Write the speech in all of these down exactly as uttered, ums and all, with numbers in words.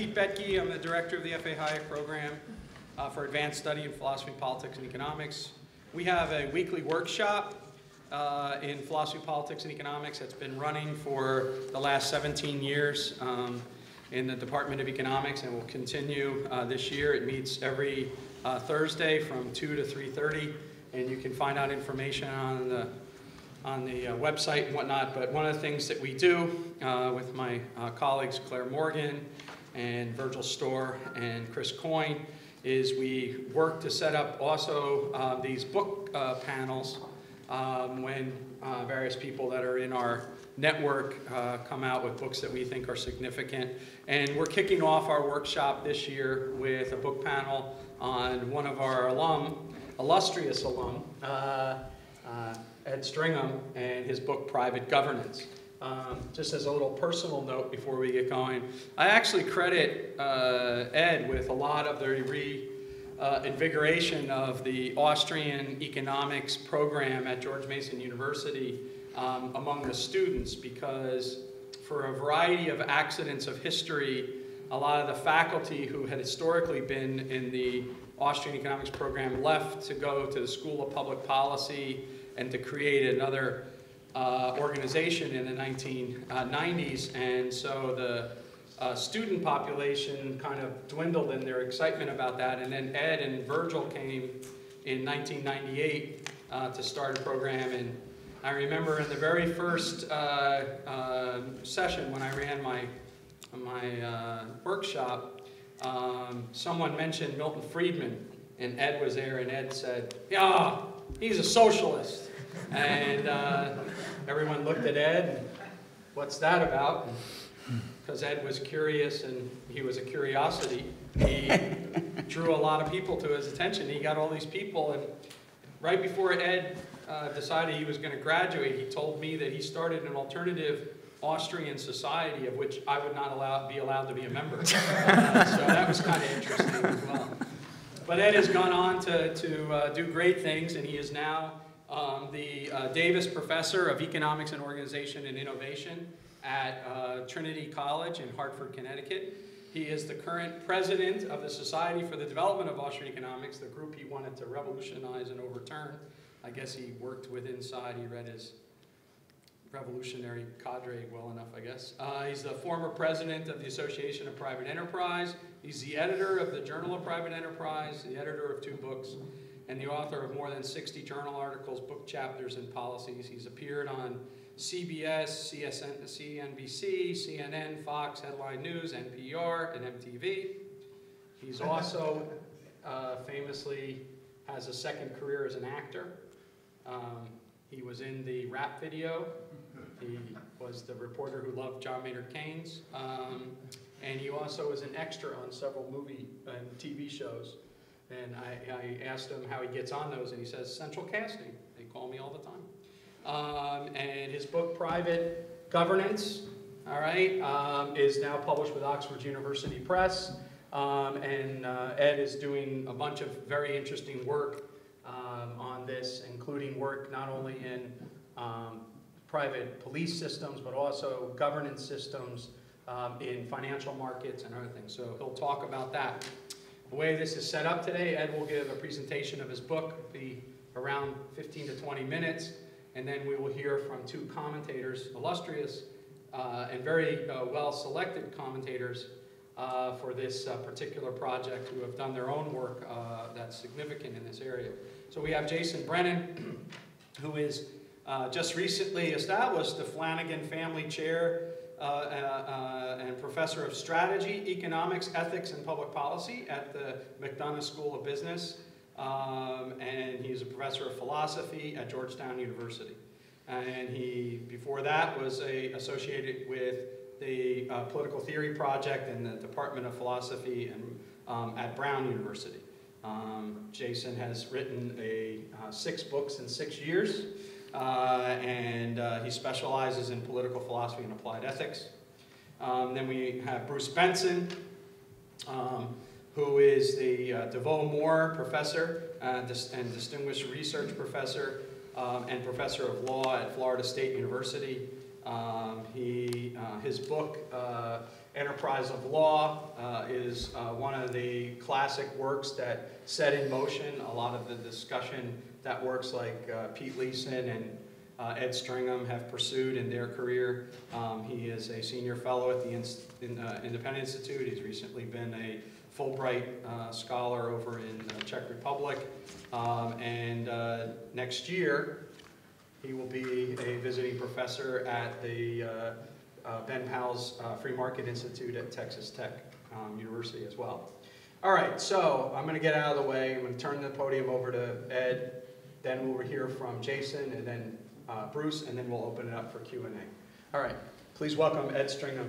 Pete Boettke. I'm the director of the F A Hayek program uh, for advanced study in philosophy, politics, and economics. We have a weekly workshop uh, in philosophy, politics, and economics that's been running for the last seventeen years um, in the Department of Economics, and will continue uh, this year. It meets every uh, Thursday from two to three thirty, and you can find out information on the on the uh, website and whatnot. But one of the things that we do uh, with my uh, colleagues Claire Morgan and Virgil Storr and Chris Coyne is we work to set up also uh, these book uh, panels um, when uh, various people that are in our network uh, come out with books that we think are significant. And we're kicking off our workshop this year with a book panel on one of our alum, illustrious alum, uh, uh, Ed Stringham, and his book, Private Governance. Um, just as a little personal note before we get going, I actually credit uh, Ed with a lot of the reinvigoration uh, of the Austrian economics program at George Mason University um, among the students, because for a variety of accidents of history, a lot of the faculty who had historically been in the Austrian economics program left to go to the School of Public Policy and to create another uh, organization in the nineteen nineties. And so the uh, student population kind of dwindled in their excitement about that. And then Ed and Virgil came in nineteen ninety-eight uh, to start a program. And I remember in the very first uh, uh, session when I ran my, my uh, workshop, um, someone mentioned Milton Friedman, and Ed was there, and Ed said, "Yeah, he's a socialist." And uh, everyone looked at Ed, and, "What's that about?" Because Ed was curious, and he was a curiosity. He drew a lot of people to his attention. He got all these people, and right before Ed uh, decided he was going to graduate, he told me that he started an alternative Austrian society of which I would not allow, be allowed to be a member. Uh, so that was kind of interesting as well. But Ed has gone on to, to uh, do great things, and he is now um, the uh, Davis Professor of Economics and Organization and Innovation at uh, Trinity College in Hartford, Connecticut. He is the current president of the Society for the Development of Austrian Economics, the group he wanted to revolutionize and overturn. I guess he worked with inside, he read his revolutionary cadre well enough, I guess. Uh, he's the former president of the Association of Private Enterprise. He's the editor of the Journal of Private Enterprise, the editor of two books, and the author of more than sixty journal articles, book chapters, and policies. He's appeared on C B S, C N B C, C N N, Fox, Headline News, N P R, and M T V. He's also uh, famously has a second career as an actor. Um, he was in the rap video. He was the reporter who loved John Maynard Keynes. Um, and he also was an extra on several movie and T V shows. And I, I asked him how he gets on those, and he says, central casting. They call me all the time. Um, and his book, Private Governance, all right, um, is now published with Oxford University Press. Um, and uh, Ed is doing a bunch of very interesting work um, on this, including work not only in um, private police systems, but also governance systems um, in financial markets and other things. So he'll talk about that. The way this is set up today, Ed will give a presentation of his book, it'll be around fifteen to twenty minutes, and then we will hear from two commentators, illustrious uh, and very uh, well-selected commentators uh, for this uh, particular project, who have done their own work uh, that's significant in this area. So we have Jason Brennan, who is Uh, just recently established the Flanagan Family Chair uh, uh, uh, and Professor of Strategy, Economics, Ethics, and Public Policy at the McDonough School of Business. Um, and he's a Professor of Philosophy at Georgetown University. And he, before that, was a, associated with the uh, Political Theory Project in the Department of Philosophy and, um, at Brown University. Um, Jason has written a, uh, six books in six years. Uh, and uh, he specializes in political philosophy and applied ethics. Um, then we have Bruce Benson, um, who is the uh, DeVoe Moore Professor uh, dis and Distinguished Research Professor um, and Professor of Law at Florida State University. Um, he, uh, his book, uh, Enterprise of Law, uh, is uh, one of the classic works that set in motion a lot of the discussion that works like uh, Pete Leeson and uh, Ed Stringham have pursued in their career. Um, he is a senior fellow at the Inst in, uh, Independent Institute. He's recently been a Fulbright uh, scholar over in the Czech Republic. Um, and uh, next year, he will be a visiting professor at the uh, uh, Ben Powell's uh, Free Market Institute at Texas Tech um, University as well. All right, so I'm going to get out of the way. I'm going to turn the podium over to Ed. Then we'll hear from Jason and then uh, Bruce, and then we'll open it up for Q and A. All right, please welcome Ed Stringham.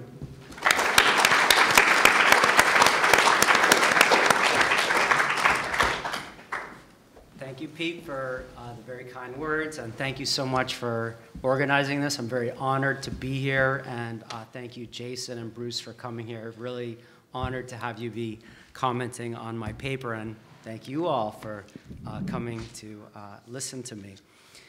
Thank you, Pete, for uh, the very kind words, and thank you so much for organizing this. I'm very honored to be here, and uh, thank you, Jason and Bruce, for coming here. Really honored to have you be commenting on my paper, and thank you all for uh, coming to uh, listen to me.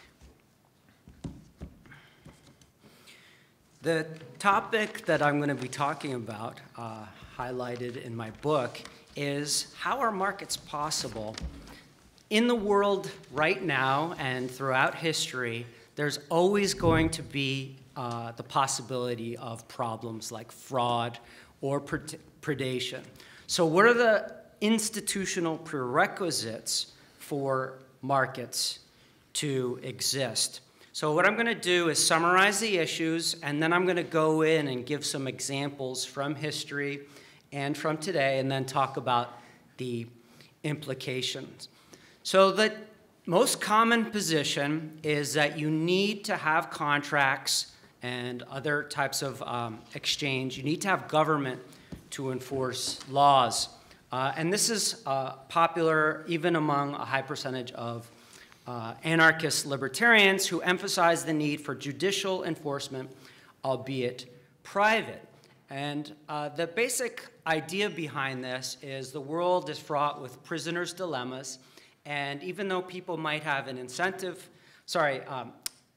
The topic that I'm going to be talking about, uh, highlighted in my book, is how are markets possible? In the world right now and throughout history, there's always going to be uh, the possibility of problems like fraud or pred predation. So what are the institutional prerequisites for markets to exist? So what I'm going to do is summarize the issues, and then I'm going to go in and give some examples from history and from today, and then talk about the implications. So the most common position is that you need to have contracts and other types of um, exchange. You need to have government to enforce laws. Uh, and this is uh, popular even among a high percentage of uh, anarchist libertarians who emphasize the need for judicial enforcement, albeit private. And uh, the basic idea behind this is the world is fraught with prisoners' dilemmas. And even though people might have an incentive, sorry, um,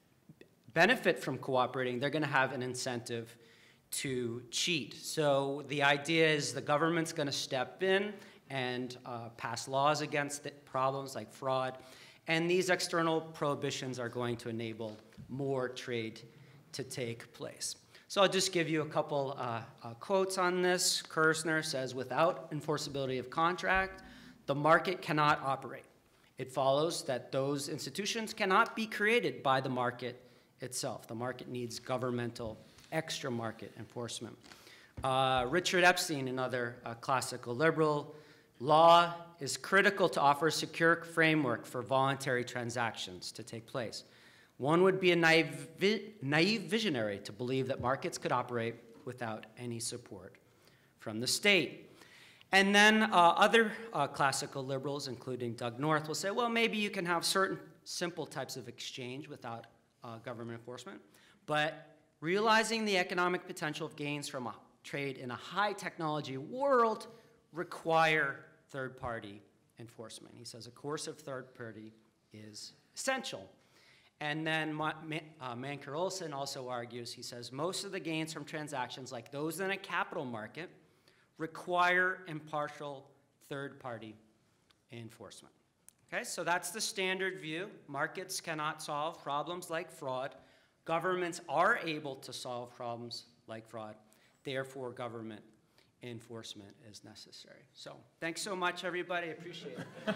benefit from cooperating, they're going to have an incentive to cheat. So the idea is the government's going to step in and uh, pass laws against the problems like fraud. And these external prohibitions are going to enable more trade to take place. So I'll just give you a couple uh, uh, quotes on this. Kersner says, without enforceability of contract, the market cannot operate. It follows that those institutions cannot be created by the market itself. The market needs governmental extra market enforcement. Uh, Richard Epstein, another uh, classical liberal, law is critical to offer a secure framework for voluntary transactions to take place. One would be a naive, vi naive visionary to believe that markets could operate without any support from the state. And then uh, other uh, classical liberals, including Doug North, will say, well, maybe you can have certain simple types of exchange without uh, government enforcement. But realizing the economic potential of gains from a trade in a high technology world require third-party enforcement. He says a coercive third party is essential. And then Ma uh, Manker Olson also argues, he says, most of the gains from transactions like those in a capital market require impartial third-party enforcement. Okay, so that's the standard view. Markets cannot solve problems like fraud. Governments are able to solve problems like fraud. Therefore, government enforcement is necessary. So thanks so much, everybody. I appreciate it.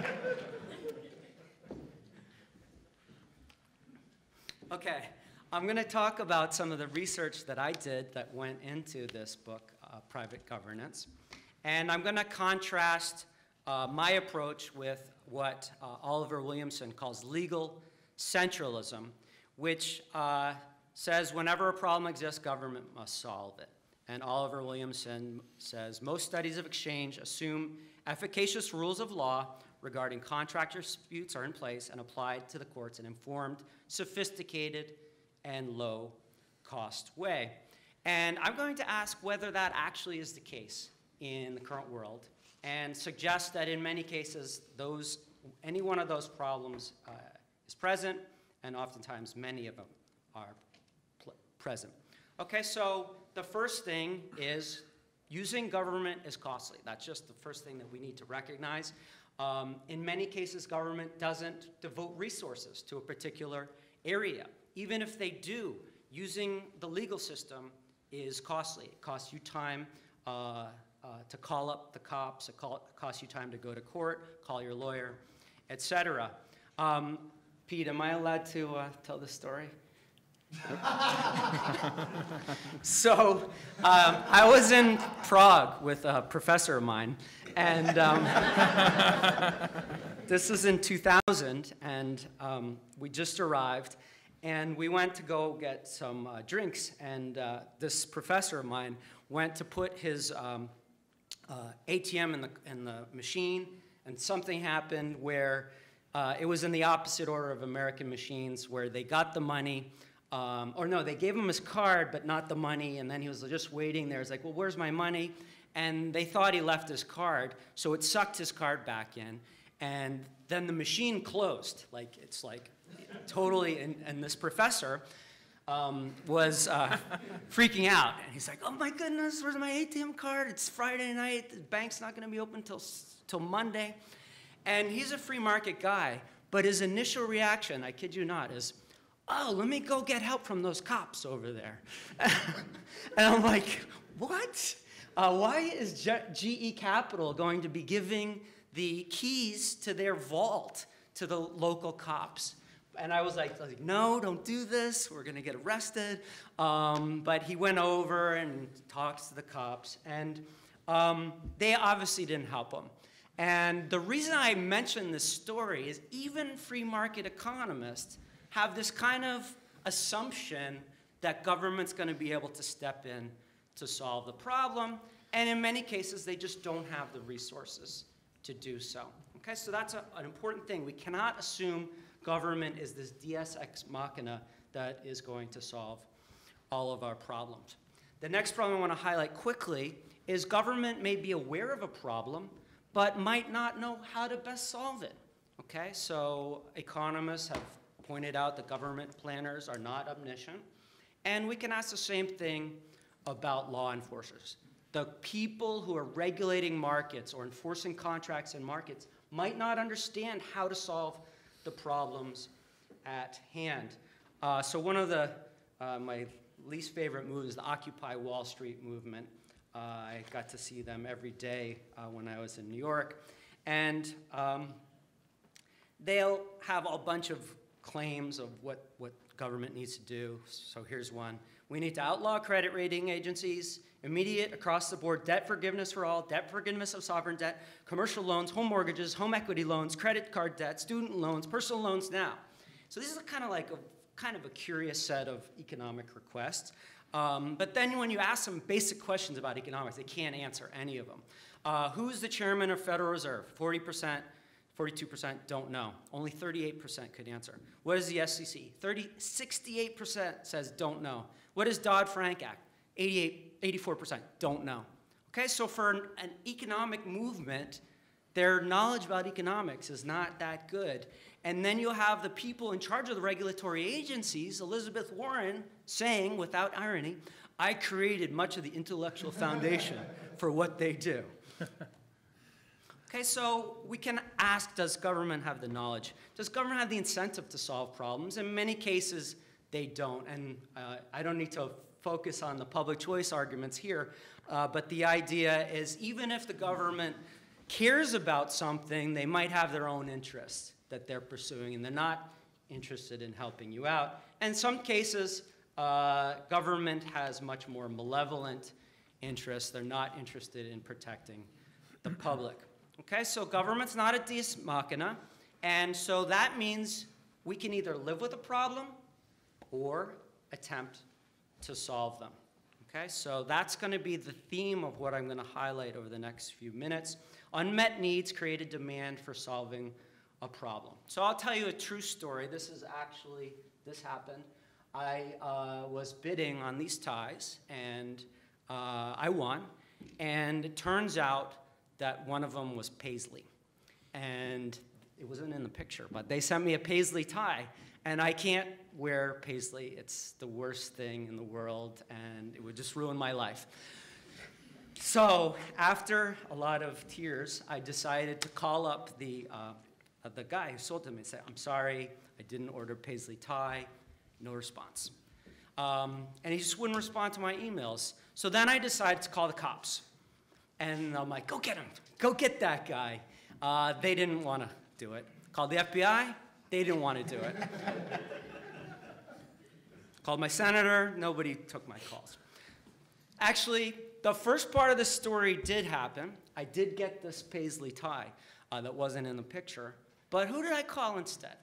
Okay, I'm going to talk about some of the research that I did that went into this book, uh, Private Governance. And I'm going to contrast uh, my approach with what uh, Oliver Williamson calls legal centralism, which uh, says whenever a problem exists, government must solve it. And Oliver Williamson says most studies of exchange assume efficacious rules of law regarding contract disputes are in place and applied to the courts in an informed, sophisticated, and low-cost way. And I'm going to ask whether that actually is the case in the current world and suggest that in many cases, those, any one of those problems uh, is present, and oftentimes many of them are present. Okay, so the first thing is using government is costly. That's just the first thing that we need to recognize. Um, in many cases, government doesn't devote resources to a particular area. Even if they do, using the legal system is costly. It costs you time uh, uh, to call up the cops, it, call, it costs you time to go to court, call your lawyer, et cetera. Um, Pete, am I allowed to uh, tell this story? So um, I was in Prague with a professor of mine, and um, this is in two thousand, and um, we just arrived, and we went to go get some uh, drinks, and uh, this professor of mine went to put his um, uh, A T M in the, in the machine, and something happened where uh, it was in the opposite order of American machines, where they got the money. Um, or no, they gave him his card, but not the money, and then he was just waiting there. He's like, well, where's my money? And they thought he left his card, so it sucked his card back in, and then the machine closed. Like, it's like totally, and, and this professor um, was uh, freaking out, and he's like, oh my goodness, where's my A T M card? It's Friday night, the bank's not gonna be open till, till Monday. And he's a free market guy, but his initial reaction, I kid you not, is, oh, let me go get help from those cops over there. And I'm like, what? Uh, why is G E Capital going to be giving the keys to their vault to the local cops? And I was like, like no, don't do this. We're going to get arrested. Um, but he went over and talked to the cops. And um, they obviously didn't help him. And the reason I mention this story is even free market economists have this kind of assumption that government's going to be able to step in to solve the problem, and in many cases, they just don't have the resources to do so. Okay, so that's a, an important thing. We cannot assume government is this deus ex machina that is going to solve all of our problems. The next problem I want to highlight quickly is government may be aware of a problem, but might not know how to best solve it. Okay, so economists have pointed out that government planners are not omniscient. And we can ask the same thing about law enforcers. The people who are regulating markets or enforcing contracts in markets might not understand how to solve the problems at hand. Uh, so one of the, uh, my least favorite moves is the Occupy Wall Street movement. Uh, I got to see them every day uh, when I was in New York. And um, they'll have a bunch of claims of what, what government needs to do. So here's one. We need to outlaw credit rating agencies, immediate across-the-board debt forgiveness for all, debt forgiveness of sovereign debt, commercial loans, home mortgages, home equity loans, credit card debt, student loans, personal loans now. So this is a kind of like a kind of a curious set of economic requests. Um, but then when you ask them basic questions about economics, they can't answer any of them. Uh, who's the chairman of Federal Reserve? forty percent. forty-two percent don't know. Only thirty-eight percent could answer. What is the S E C? sixty-eight percent says don't know. What is Dodd-Frank Act? eighty-eight, eighty-four percent don't know. Okay, so for an, an economic movement, their knowledge about economics is not that good. And then you'll have the people in charge of the regulatory agencies, Elizabeth Warren, saying, without irony, I created much of the intellectual foundation for what they do. Okay, so we can ask, does government have the knowledge? Does government have the incentive to solve problems? In many cases, they don't. And uh, I don't need to focus on the public choice arguments here, uh, but the idea is even if the government cares about something, they might have their own interests that they're pursuing, and they're not interested in helping you out. And in some cases, uh, government has much more malevolent interests. They're not interested in protecting the public. Okay, so government's not a deus machina, and so that means we can either live with a problem or attempt to solve them. Okay, so that's going to be the theme of what I'm going to highlight over the next few minutes. Unmet needs create a demand for solving a problem. So I'll tell you a true story. This is actually, this happened. I uh, was bidding on these ties, and uh, I won. And it turns out that one of them was paisley. And it wasn't in the picture, but they sent me a paisley tie. And I can't wear paisley. It's the worst thing in the world, and it would just ruin my life. So after a lot of tears, I decided to call up the, uh, the guy who sold them and say, I'm sorry, I didn't order paisley tie. No response. Um, and he just wouldn't respond to my emails. So then I decided to call the cops. And I'm like, go get him. Go get that guy. Uh, they didn't want to do it. Called the F B I. They didn't want to do it. Called my senator. Nobody took my calls. Actually, the first part of the story did happen. I did get this paisley tie uh, that wasn't in the picture. But who did I call instead?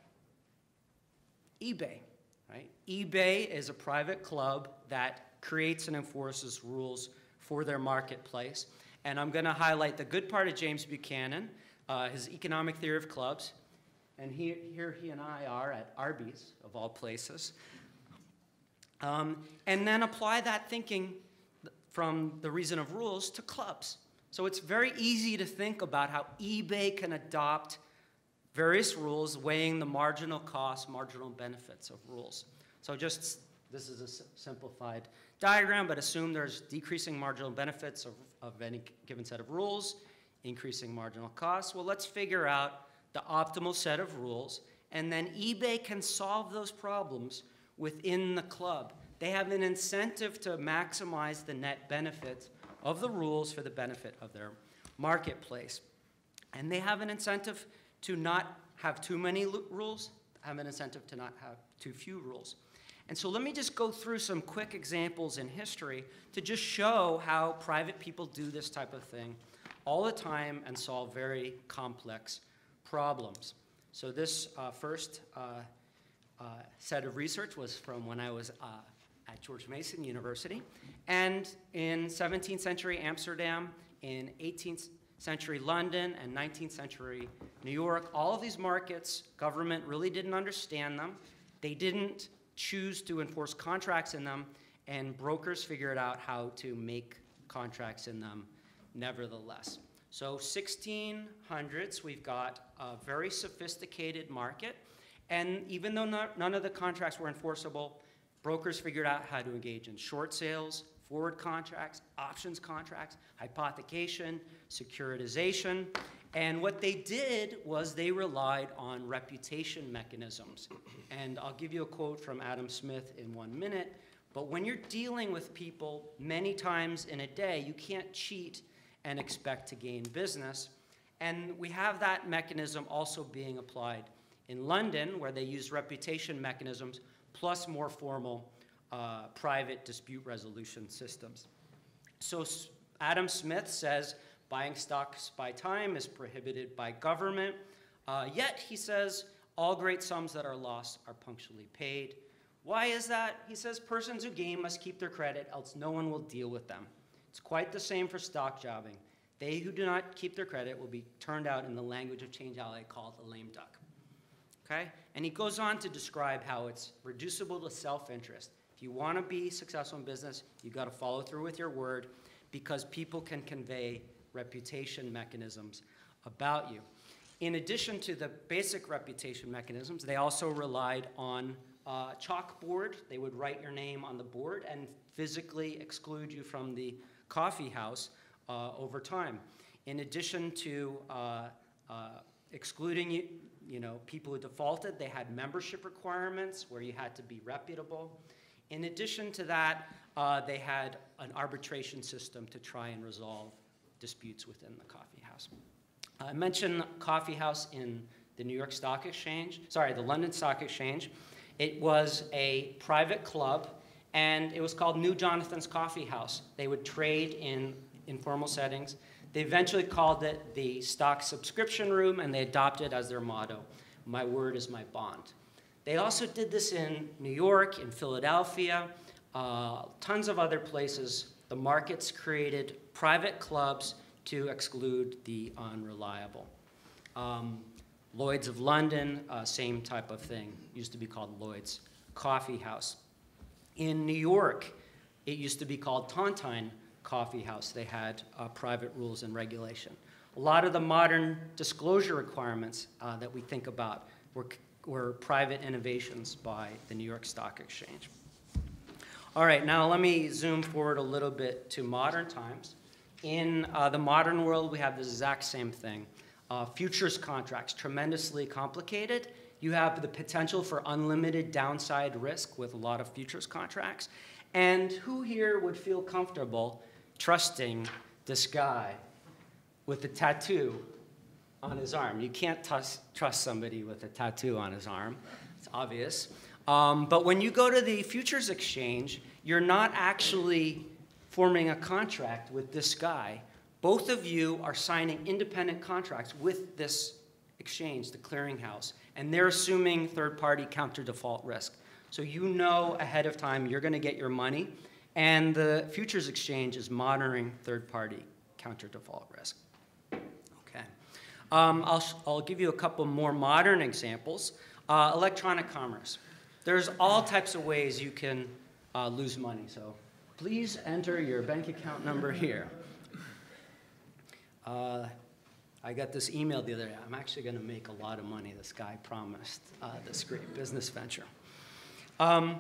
eBay. Right? eBay is a private club that creates and enforces rules for their marketplace. And I'm going to highlight the good part of James Buchanan, uh, his economic theory of clubs. And he, here he and I are at Arby's, of all places. Um, and then apply that thinking from the reason of rules to clubs. So it's very easy to think about how eBay can adopt various rules, weighing the marginal costs, marginal benefits of rules. So just, this is a simplified diagram, but assume there's decreasing marginal benefits of, of any given set of rules, increasing marginal costs. Well, let's figure out the optimal set of rules, and then eBay can solve those problems within the club. They have an incentive to maximize the net benefit of the rules for the benefit of their marketplace. And they have an incentive to not have too many rules, have an incentive to not have too few rules. And so let me just go through some quick examples in history to just show how private people do this type of thing all the time and solve very complex problems. So this uh, first uh, uh, set of research was from when I was uh, at George Mason University. And in seventeenth century Amsterdam, in eighteenth century London, and nineteenth century New York, all of these markets, government really didn't understand them. They didn't choose to enforce contracts in them, and brokers figured out how to make contracts in them nevertheless. So sixteen hundreds, we've got a very sophisticated market, and even though not, none of the contracts were enforceable, brokers figured out how to engage in short sales, forward contracts, options contracts, hypothecation, securitization. And what they did was they relied on reputation mechanisms. And I'll give you a quote from Adam Smith in one minute. But when you're dealing with people many times in a day, you can't cheat and expect to gain business. And we have that mechanism also being applied in London, where they use reputation mechanisms plus more formal Uh, private dispute resolution systems. So Adam Smith says buying stocks by time is prohibited by government, uh, yet he says all great sums that are lost are punctually paid. Why is that? He says persons who game must keep their credit, else no one will deal with them. It's quite the same for stock jobbing. They who do not keep their credit will be turned out in the language of Change Alley called a lame duck. Okay? And he goes on to describe how it's reducible to self-interest. If you want to be successful in business, you've got to follow through with your word, because people can convey reputation mechanisms about you. In addition to the basic reputation mechanisms, they also relied on uh, chalkboard. They would write your name on the board and physically exclude you from the coffee house uh, over time. In addition to uh, uh, excluding you, you know, people who defaulted, they had membership requirements where you had to be reputable. In addition to that, uh, they had an arbitration system to try and resolve disputes within the coffee house. I mentioned coffee house in the New York Stock Exchange, sorry, the London Stock Exchange. It was a private club, and it was called New Jonathan's Coffee House. They would trade in informal settings. They eventually called it the Stock Subscription Room, and they adopted as their motto, "My word is my bond." They also did this in New York, in Philadelphia, uh, tons of other places. The markets created private clubs to exclude the unreliable. Um, Lloyd's of London, uh, same type of thing, used to be called Lloyd's Coffee House. In New York, it used to be called Tontine Coffee House. They had uh, private rules and regulation. A lot of the modern disclosure requirements uh, that we think about were were private innovations by the New York Stock Exchange. All right, now let me zoom forward a little bit to modern times. In uh, the modern world, we have the exact same thing. Uh, futures contracts, tremendously complicated. You have the potential for unlimited downside risk with a lot of futures contracts. And who here would feel comfortable trusting this guy with a tattoo on his arm? You can't trust somebody with a tattoo on his arm. It's obvious. Um, but when you go to the futures exchange, you're not actually forming a contract with this guy. Both of you are signing independent contracts with this exchange, the clearinghouse, and they're assuming third-party counter-default risk. So you know ahead of time you're going to get your money, and the futures exchange is monitoring third-party counter-default risk. Okay. Um, I'll, I'll give you a couple more modern examples. Uh, electronic commerce. There's all types of ways you can uh, lose money, so please enter your bank account number here. Uh, I got this email the other day. I'm actually going to make a lot of money. This guy promised uh, this great business venture. Um,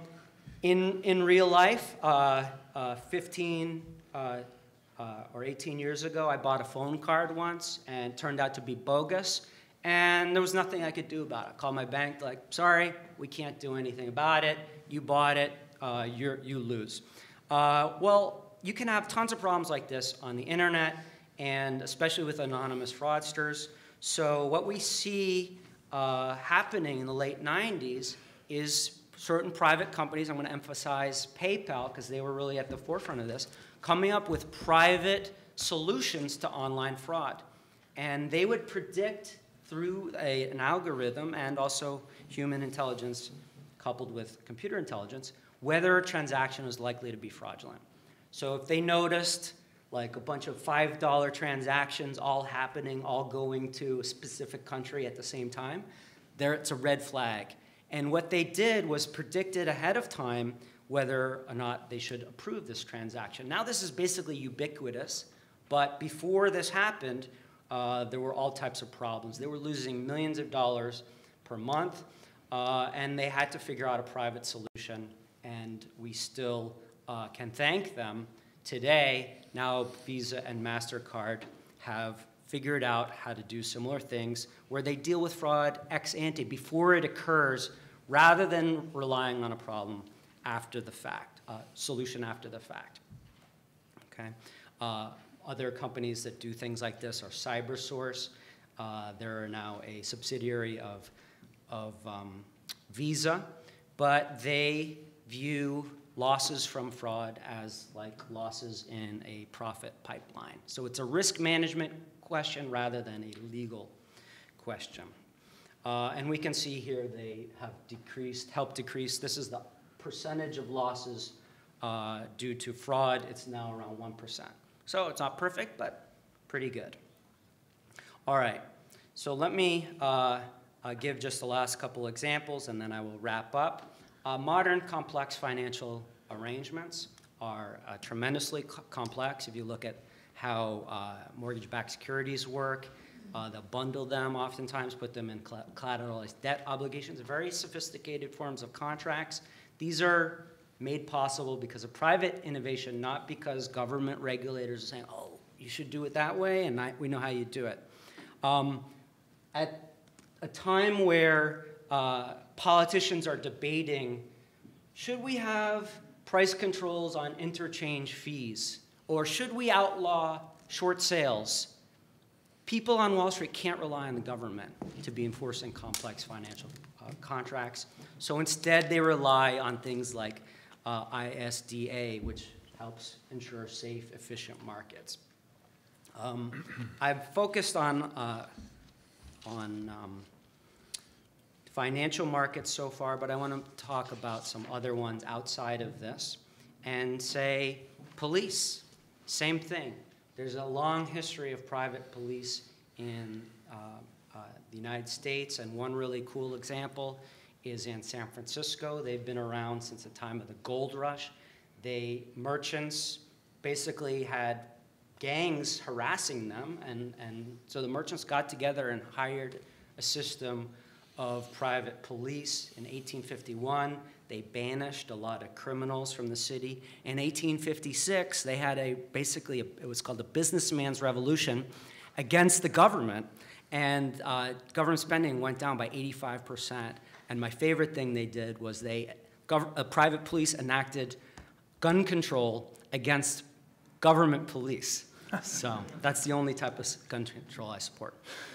in, in real life, uh, uh, fifteen uh, uh, or eighteen years ago, I bought a phone card once, and it turned out to be bogus, and there was nothing I could do about it. I called my bank, like, sorry, we can't do anything about it. You bought it. Uh, you're, you lose. Uh, well, you can have tons of problems like this on the internet, and especially with anonymous fraudsters. So what we see uh, happening in the late nineties is certain private companies, I'm going to emphasize PayPal because they were really at the forefront of this, coming up with private solutions to online fraud. And they would predict through a, an algorithm and also human intelligence coupled with computer intelligence whether a transaction was likely to be fraudulent. So if they noticed like a bunch of five dollar transactions all happening, all going to a specific country at the same time, there it's a red flag. And what they did was predicted ahead of time whether or not they should approve this transaction. Now this is basically ubiquitous, but before this happened, uh, there were all types of problems. They were losing millions of dollars per month, uh, and they had to figure out a private solution, and we still uh, can thank them. Today, now Visa and MasterCard have figured out how to do similar things where they deal with fraud ex ante, before it occurs, rather than relying on a problem after the fact, uh, solution after the fact. Okay. Uh, other companies that do things like this are CyberSource. Uh, they're now a subsidiary of, of um, Visa, but they view losses from fraud as like losses in a profit pipeline. So it's a risk management question rather than a legal question. Uh, and we can see here they have decreased, helped decrease. This is the percentage of losses uh, due to fraud. It's now around one percent. So it's not perfect, but pretty good. All right, so let me uh, uh, give just the last couple examples, and then I will wrap up. Uh, modern complex financial arrangements are uh, tremendously co complex. If you look at how uh, mortgage-backed securities work, uh, they'll bundle them oftentimes, put them in collateralized debt obligations, very sophisticated forms of contracts. These are made possible because of private innovation, not because government regulators are saying, oh, you should do it that way, and I, we know how you do it. Um, at a time where uh, politicians are debating, should we have price controls on interchange fees, or should we outlaw short sales? People on Wall Street can't rely on the government to be enforcing complex financial uh, contracts. So instead, they rely on things like uh, I S D A, which helps ensure safe, efficient markets. Um, I've focused on, uh, on um, financial markets so far, but I want to talk about some other ones outside of this and say police, same thing. There's a long history of private police in uh, uh, the United States, and one really cool example is in San Francisco. They've been around since the time of the gold rush. They, merchants basically had gangs harassing them, and, and so the merchants got together and hired a system of private police. In eighteen fifty-one, they banished a lot of criminals from the city. In eighteen fifty-six, they had a, basically, a, it was called the businessman's revolution against the government. And uh, government spending went down by eighty-five percent. And my favorite thing they did was they, gov uh, private police enacted gun control against government police. So that's the only type of gun control I support.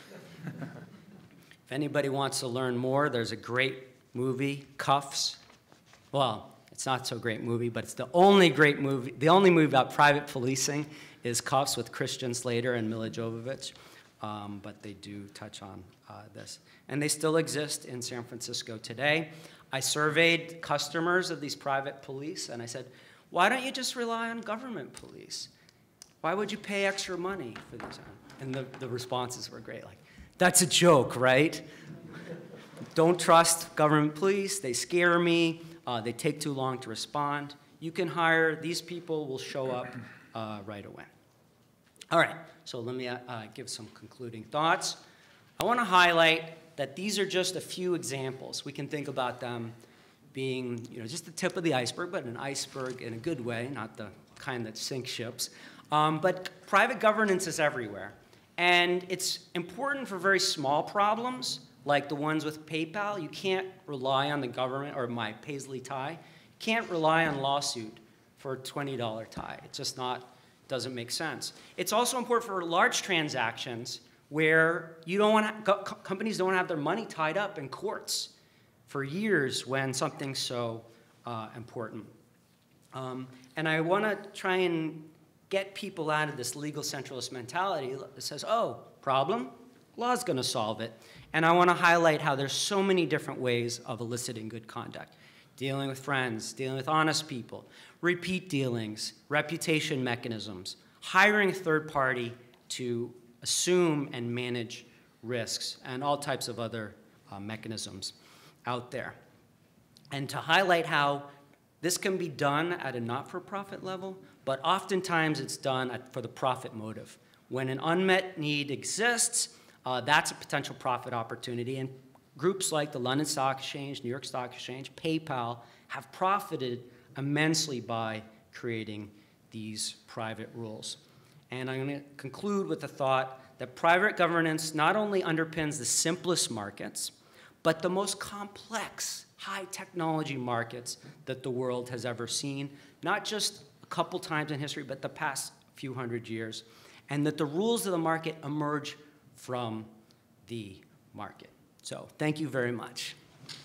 If anybody wants to learn more, there's a great movie, Cuffs. Well, it's not so great movie, but it's the only great movie, the only movie about private policing is Cuffs with Christian Slater and Mila Jovovich. Um, but they do touch on uh, this. And they still exist in San Francisco today. I surveyed customers of these private police, and I said, why don't you just rely on government police? Why would you pay extra money for these? And the, the responses were great, like, that's a joke, right? Don't trust government police, they scare me, uh, they take too long to respond. You can hire, these people will show up uh, right away. All right, so let me uh, uh, give some concluding thoughts. I want to highlight that these are just a few examples. We can think about them being, you know, just the tip of the iceberg, but an iceberg in a good way, not the kind that sinks ships. Um, but private governance is everywhere. And it's important for very small problems, like the ones with PayPal. You can't rely on the government, or my Paisley tie. You can't rely on lawsuit for a twenty dollar tie. It's just not, doesn't make sense. It's also important for large transactions where you don't want to, companies don't have their money tied up in courts for years when something's so uh, important. Um, and I want to try and get people out of this legal centralist mentality that says, oh, problem, law's going to solve it. And I want to highlight how there's so many different ways of eliciting good conduct. Dealing with friends, dealing with honest people, repeat dealings, reputation mechanisms, hiring a third party to assume and manage risks, and all types of other uh, mechanisms out there. And to highlight how this can be done at a not-for-profit level, but oftentimes it's done at, for the profit motive. When an unmet need exists, uh, that's a potential profit opportunity. And groups like the London Stock Exchange, New York Stock Exchange, PayPal have profited immensely by creating these private rules. And I'm going to conclude with the thought that private governance not only underpins the simplest markets, but the most complex high technology markets that the world has ever seen, not just a couple times in history, but the past few hundred years, and that the rules of the market emerge from the market. So thank you very much.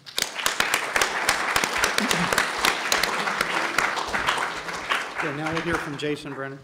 Okay, now we'll hear from Jason Brennan.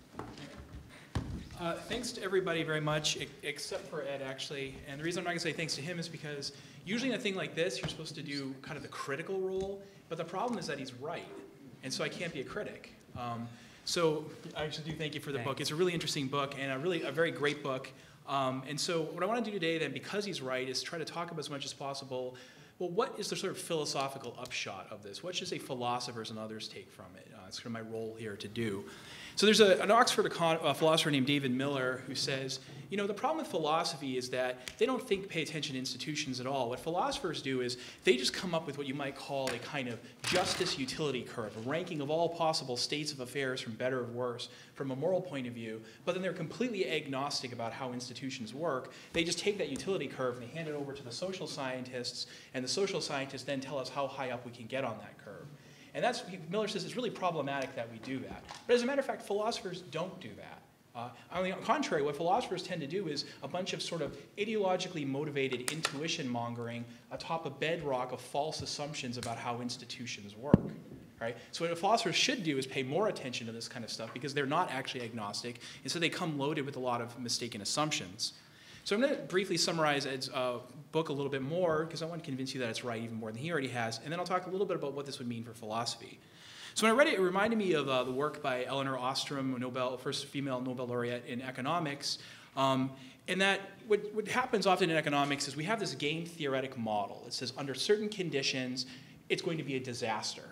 Uh, thanks to everybody very much, e except for Ed, actually. And the reason I'm not going to say thanks to him is because usually in a thing like this, you're supposed to do kind of the critical role. But the problem is that he's right. And so I can't be a critic. Um, so I actually do thank you for the Thanks. book. It's a really interesting book and a really a very great book. Um, and so what I want to do today then, because he's right, is try to talk about as much as possible, well, what is the sort of philosophical upshot of this? What should, say, philosophers and others take from it? Uh, it's sort of my role here to do. So there's a, an Oxford econ a philosopher named David Miller who says, you know, the problem with philosophy is that they don't think, pay attention to institutions at all. What philosophers do is they just come up with what you might call a kind of justice utility curve, a ranking of all possible states of affairs from better or worse from a moral point of view, but then they're completely agnostic about how institutions work. They just take that utility curve and they hand it over to the social scientists, and the social scientists then tell us how high up we can get on that curve. And that's, Miller says, it's really problematic that we do that. But as a matter of fact, philosophers don't do that. Uh, on the contrary, what philosophers tend to do is a bunch of sort of ideologically motivated intuition mongering atop a bedrock of false assumptions about how institutions work. Right? So what philosophers should do is pay more attention to this kind of stuff because they're not actually agnostic, and so they come loaded with a lot of mistaken assumptions. So I'm going to briefly summarize Ed's uh, book a little bit more because I want to convince you that it's right even more than he already has, and then I'll talk a little bit about what this would mean for philosophy. So when I read it, it reminded me of uh, the work by Elinor Ostrom, Nobel, first female Nobel laureate in economics, um, and that what, what happens often in economics is we have this game theoretic model. It says under certain conditions, it's going to be a disaster.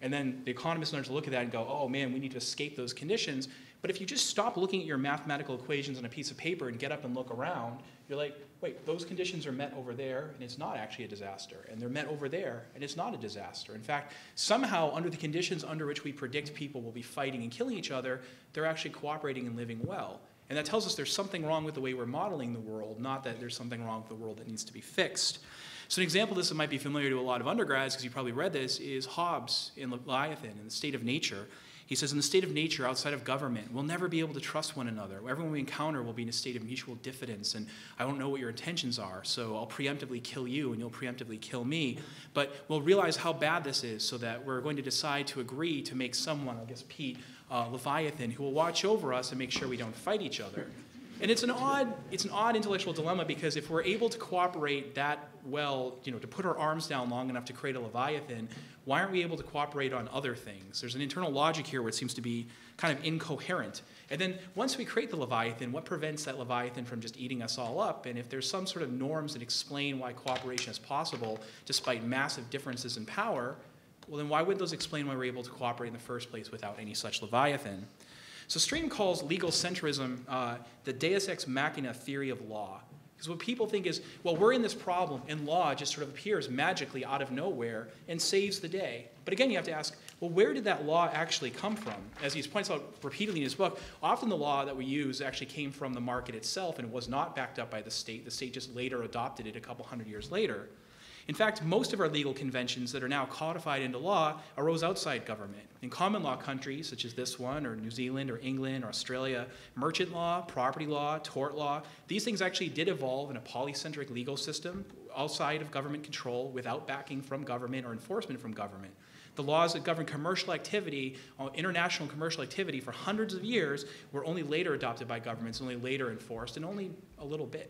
And then the economists learn to look at that and go, oh man, we need to escape those conditions. But if you just stop looking at your mathematical equations on a piece of paper and get up and look around, you're like, wait, those conditions are met over there, and it's not actually a disaster. And they're met over there, and it's not a disaster. In fact, somehow, under the conditions under which we predict people will be fighting and killing each other, they're actually cooperating and living well. And that tells us there's something wrong with the way we're modeling the world, not that there's something wrong with the world that needs to be fixed. So an example of this that might be familiar to a lot of undergrads, because you probably read this, is Hobbes in Leviathan, in the state of nature. He says, in the state of nature, outside of government, we'll never be able to trust one another. Everyone we encounter will be in a state of mutual diffidence, and I don't know what your intentions are, so I'll preemptively kill you, and you'll preemptively kill me. But we'll realize how bad this is, so that we're going to decide to agree to make someone, I guess Pete, uh, Leviathan, who will watch over us and make sure we don't fight each other. And it's an odd, it's an odd intellectual dilemma, because if we're able to cooperate that well, you know, to put our arms down long enough to create a Leviathan, why aren't we able to cooperate on other things? There's an internal logic here where it seems to be kind of incoherent. And then once we create the Leviathan, what prevents that Leviathan from just eating us all up? And if there's some sort of norms that explain why cooperation is possible despite massive differences in power, well then why wouldn't those explain why we're able to cooperate in the first place without any such Leviathan? So Stringham calls legal centrism uh, the deus ex machina theory of law. Because what people think is, well, we're in this problem, and law just sort of appears magically out of nowhere and saves the day. But again, you have to ask, well, where did that law actually come from? As he points out repeatedly in his book, often the law that we use actually came from the market itself and was not backed up by the state. The state just later adopted it a couple hundred years later. In fact, most of our legal conventions that are now codified into law arose outside government. In common law countries, such as this one, or New Zealand, or England, or Australia, merchant law, property law, tort law, these things actually did evolve in a polycentric legal system outside of government control without backing from government or enforcement from government. The laws that govern commercial activity, international commercial activity for hundreds of years were only later adopted by governments, only later enforced, and only a little bit.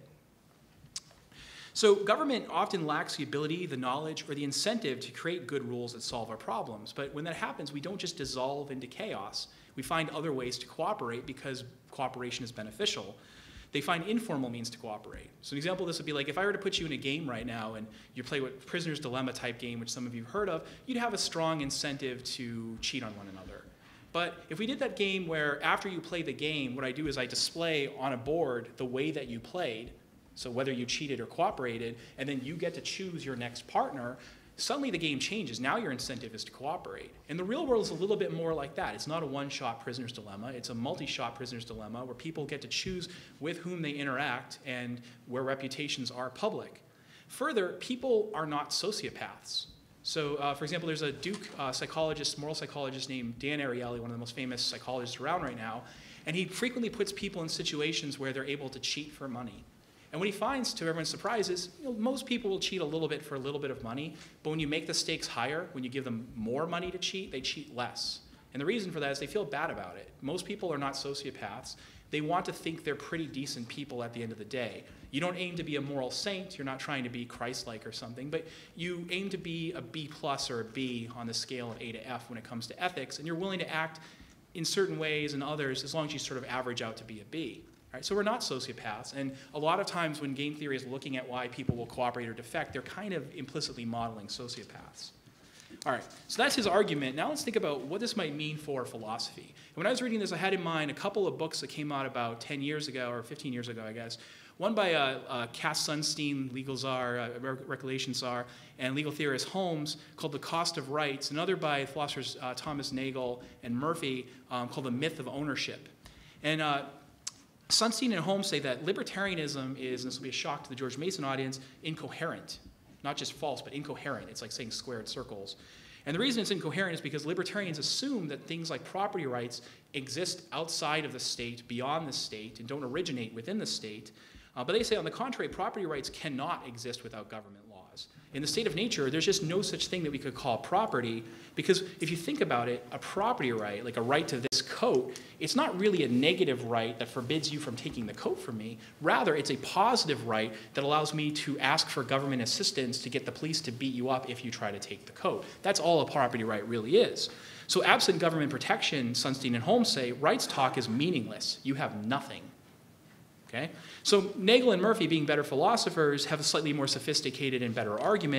So government often lacks the ability, the knowledge, or the incentive to create good rules that solve our problems. But when that happens, we don't just dissolve into chaos. We find other ways to cooperate because cooperation is beneficial. They find informal means to cooperate. So an example of this would be like if I were to put you in a game right now and you play what Prisoner's Dilemma type game, which some of you have heard of, you'd have a strong incentive to cheat on one another. But if we did that game where after you play the game, what I do is I display on a board the way that you played, so whether you cheated or cooperated, and then you get to choose your next partner, suddenly the game changes. Now your incentive is to cooperate. And the real world is a little bit more like that. It's not a one-shot prisoner's dilemma. It's a multi-shot prisoner's dilemma where people get to choose with whom they interact and where reputations are public. Further, people are not sociopaths. So, uh, for example, there's a Duke uh, psychologist, moral psychologist named Dan Ariely, one of the most famous psychologists around right now, and he frequently puts people in situations where they're able to cheat for money. And what he finds, to everyone's surprise, is you know, most people will cheat a little bit for a little bit of money, but when you make the stakes higher, when you give them more money to cheat, they cheat less. And the reason for that is they feel bad about it. Most people are not sociopaths. They want to think they're pretty decent people at the end of the day. You don't aim to be a moral saint. You're not trying to be Christ-like or something, but you aim to be a B plus or a B on the scale of A to F when it comes to ethics, and you're willing to act in certain ways and others as long as you sort of average out to be a B. Right? So we're not sociopaths, and a lot of times when game theory is looking at why people will cooperate or defect, they're kind of implicitly modeling sociopaths. All right, so that's his argument. Now let's think about what this might mean for philosophy. And when I was reading this, I had in mind a couple of books that came out about ten years ago, or fifteen years ago, I guess. One by uh, uh, Cass Sunstein, legal czar, uh, regulation czar, and legal theorist Holmes, called The Cost of Rights. Another by philosophers uh, Thomas Nagel and Murphy, um, called The Myth of Ownership. And uh, Sunstein and Holmes say that libertarianism is, and this will be a shock to the George Mason audience, incoherent. Not just false, but incoherent. It's like saying squared circles. And the reason it's incoherent is because libertarians assume that things like property rights exist outside of the state, beyond the state, and don't originate within the state. Uh, but they say, on the contrary, property rights cannot exist without government laws. In the state of nature, there's just no such thing that we could call property, because if you think about it, a property right, like a right to this coat, it's not really a negative right that forbids you from taking the coat from me. Rather, it's a positive right that allows me to ask for government assistance to get the police to beat you up if you try to take the coat. That's all a property right really is. So absent government protection, Sunstein and Holmes say, rights talk is meaningless. You have nothing. Okay? So Nagel and Murphy, being better philosophers, have a slightly more sophisticated and better argument.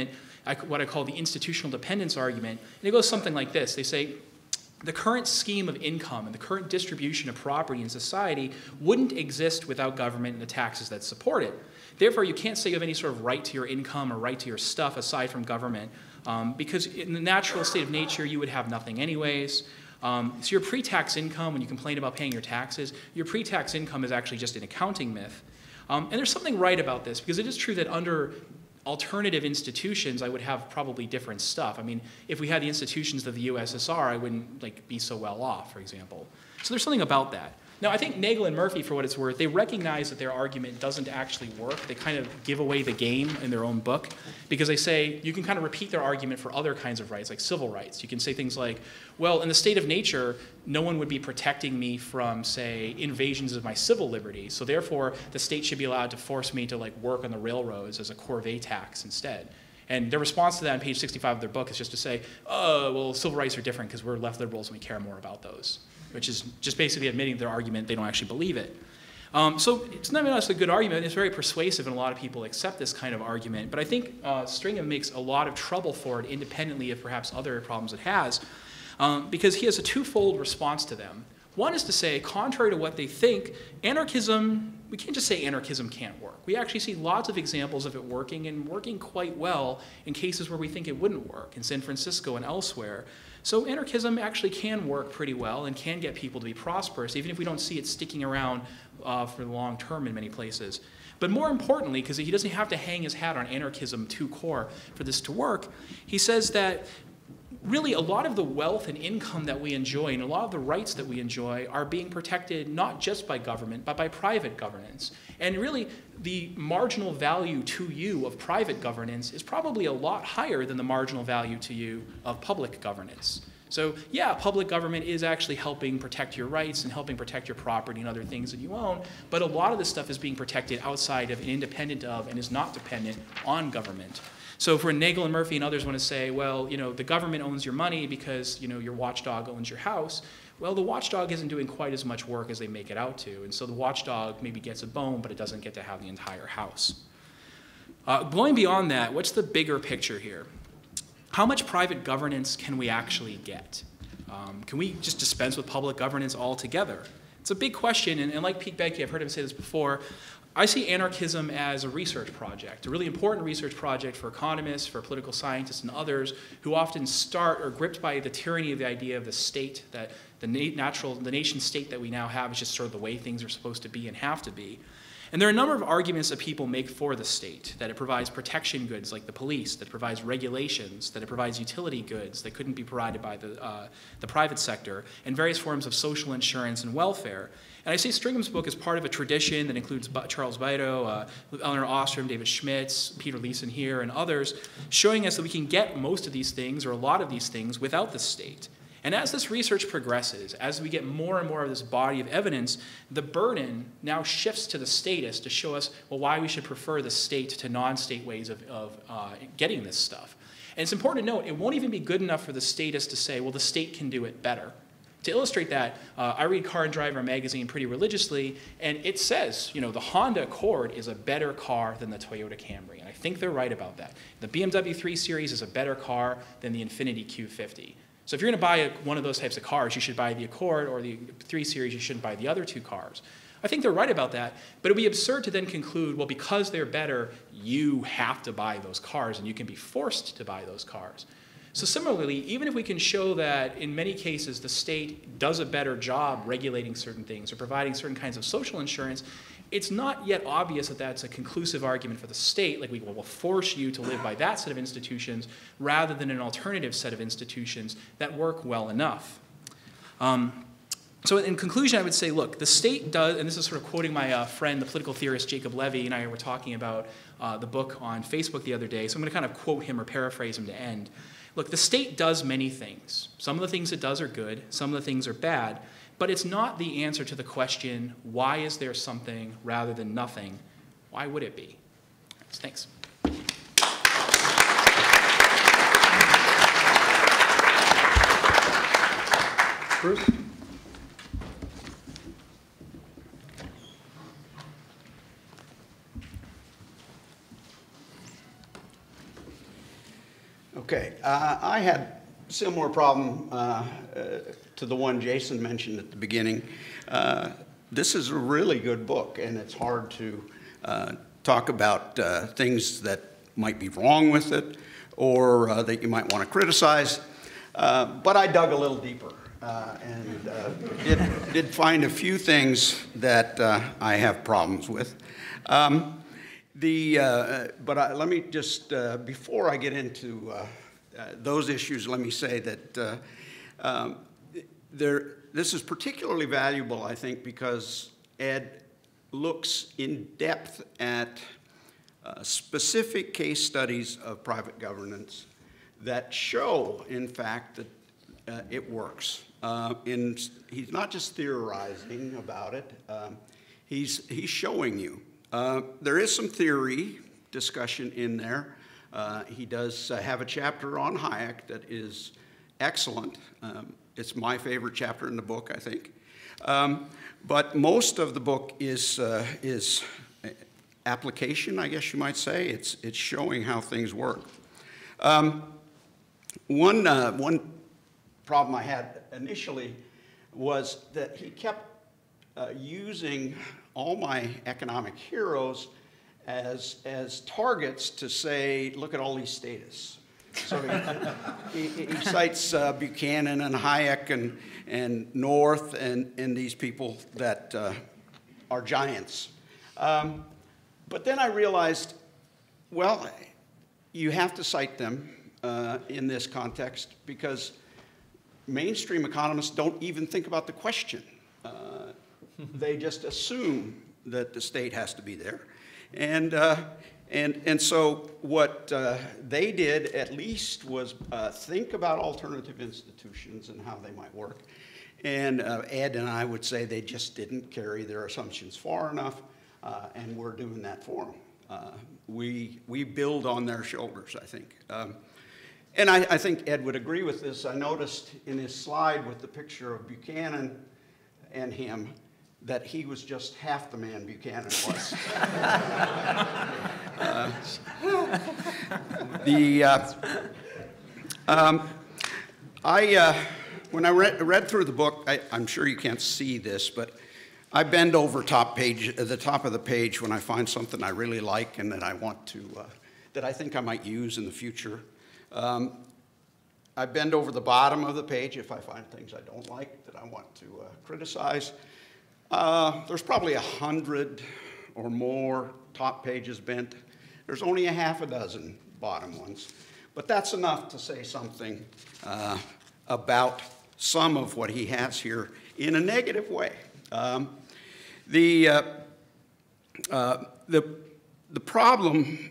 I, what I call the institutional dependence argument. And it goes something like this. They say, the current scheme of income and the current distribution of property in society wouldn't exist without government and the taxes that support it. Therefore, you can't say you have any sort of right to your income or right to your stuff aside from government, um, because in the natural state of nature, you would have nothing anyways. Um, so your pre-tax income, when you complain about paying your taxes, your pre-tax income is actually just an accounting myth. Um, and there's something right about this, because it is true that under alternative institutions, I would have probably different stuff. I mean, if we had the institutions of the U S S R, I wouldn't like be so well off, for example. So there's something about that. Now, I think Nagel and Murphy, for what it's worth, they recognize that their argument doesn't actually work. They kind of give away the game in their own book, because they say you can kind of repeat their argument for other kinds of rights, like civil rights. You can say things like, well, in the state of nature, no one would be protecting me from, say, invasions of my civil liberties. So therefore, the state should be allowed to force me to like work on the railroads as a corvée tax instead. And their response to that on page sixty-five of their book is just to say, oh, well, civil rights are different because we're left liberals and we care more about those, which is just basically admitting their argument. They don't actually believe it. Um, so it's not even a good argument. It's very persuasive, and a lot of people accept this kind of argument. But I think uh, Stringham makes a lot of trouble for it, independently of perhaps other problems it has, um, because he has a twofold response to them. One is to say, contrary to what they think, anarchism, we can't just say anarchism can't work. We actually see lots of examples of it working, and working quite well in cases where we think it wouldn't work, in San Francisco and elsewhere. So anarchism actually can work pretty well and can get people to be prosperous, even if we don't see it sticking around uh, for the long term in many places. But more importantly, because he doesn't have to hang his hat on anarchism to core for this to work, he says that really a lot of the wealth and income that we enjoy and a lot of the rights that we enjoy are being protected not just by government, but by private governance. And really, the marginal value to you of private governance is probably a lot higher than the marginal value to you of public governance. So yeah, public government is actually helping protect your rights and helping protect your property and other things that you own, but a lot of this stuff is being protected outside of and independent of and is not dependent on government. So for Nagel and Murphy and others want to say, well, you know, the government owns your money because, you know, your watchdog owns your house. Well, the watchdog isn't doing quite as much work as they make it out to. And so the watchdog maybe gets a bone, but it doesn't get to have the entire house. Uh, going beyond that, what's the bigger picture here? How much private governance can we actually get? Um, can we just dispense with public governance altogether? It's a big question, and, and like Pete Boettke, I've heard him say this before, I see anarchism as a research project, a really important research project for economists, for political scientists, and others who often start or gripped by the tyranny of the idea of the state, that the natural, the nation state that we now have is just sort of the way things are supposed to be and have to be. And there are a number of arguments that people make for the state, that it provides protection goods like the police, that it provides regulations, that it provides utility goods that couldn't be provided by the, uh, the private sector, and various forms of social insurance and welfare. And I say Stringham's book is part of a tradition that includes Charles Baito, uh, Eleanor Ostrom, David Schmitz, Peter Leeson here, and others, showing us that we can get most of these things, or a lot of these things, without the state. And as this research progresses, as we get more and more of this body of evidence, the burden now shifts to the statists to show us, well, why we should prefer the state to non-state ways of, of uh, getting this stuff. And it's important to note, it won't even be good enough for the statists to say, well, the state can do it better. To illustrate that, uh, I read Car and Driver magazine pretty religiously, and it says, you know, the Honda Accord is a better car than the Toyota Camry, and I think they're right about that. The B M W three Series is a better car than the Infiniti Q fifty. So if you're going to buy a, one of those types of cars, you should buy the Accord, or the three Series, you shouldn't buy the other two cars. I think they're right about that, but it would be absurd to then conclude, well, because they're better, you have to buy those cars, and you can be forced to buy those cars. So similarly, even if we can show that in many cases the state does a better job regulating certain things or providing certain kinds of social insurance, it's not yet obvious that that's a conclusive argument for the state, like we will force you to live by that set of institutions rather than an alternative set of institutions that work well enough. Um, so in conclusion, I would say, look, the state does, and this is sort of quoting my uh, friend, the political theorist Jacob Levy, and I were talking about uh, the book on Facebook the other day, so I'm going to kind of quote him or paraphrase him to end. Look, the state does many things. Some of the things it does are good, some of the things are bad, but it's not the answer to the question, why is there something rather than nothing? Why would it be? Thanks. Bruce? Uh, I had similar problem uh, uh, to the one Jason mentioned at the beginning. Uh, this is a really good book, and it's hard to uh, talk about uh, things that might be wrong with it or uh, that you might want to criticize. Uh, but I dug a little deeper uh, and uh, did, did find a few things that uh, I have problems with. Um, the, uh, but I, let me just, uh, before I get into uh, uh, those issues, let me say that uh, um, there, this is particularly valuable, I think, because Ed looks in depth at uh, specific case studies of private governance that show, in fact, that uh, it works. Uh, in, he's not just theorizing about it, um, he's, he's showing you. Uh, there is some theory discussion in there. Uh, he does uh, have a chapter on Hayek that is excellent. Um, it's my favorite chapter in the book, I think. Um, but most of the book is, uh, is application, I guess you might say. It's, it's showing how things work. Um, one, uh, one problem I had initially was that he kept uh, using all my economic heroes as, as targets to say, look at all these statists. So he, he, he cites uh, Buchanan and Hayek and, and North and, and these people that uh, are giants. Um, but then I realized, well, you have to cite them uh, in this context because mainstream economists don't even think about the question. Uh, they just assume that the state has to be there. And, uh, and, and so what uh, they did at least was uh, think about alternative institutions and how they might work. And uh, Ed and I would say they just didn't carry their assumptions far enough, uh, and we're doing that for them. Uh, we, we build on their shoulders, I think. Um, and I, I think Ed would agree with this. I noticed in his slide with the picture of Buchanan and him that he was just half the man Buchanan was. uh, the, uh, um, I, uh, when I read, read through the book, I, I'm sure you can't see this, but I bend over top page, uh, the top of the page when I find something I really like and that I want to, uh, that I think I might use in the future. Um, I bend over the bottom of the page if I find things I don't like that I want to uh, criticize. Uh, there's probably a hundred or more top pages bent. There's only a half a dozen bottom ones. But that's enough to say something uh, about some of what he has here in a negative way. Um, the, uh, uh, the, the problem,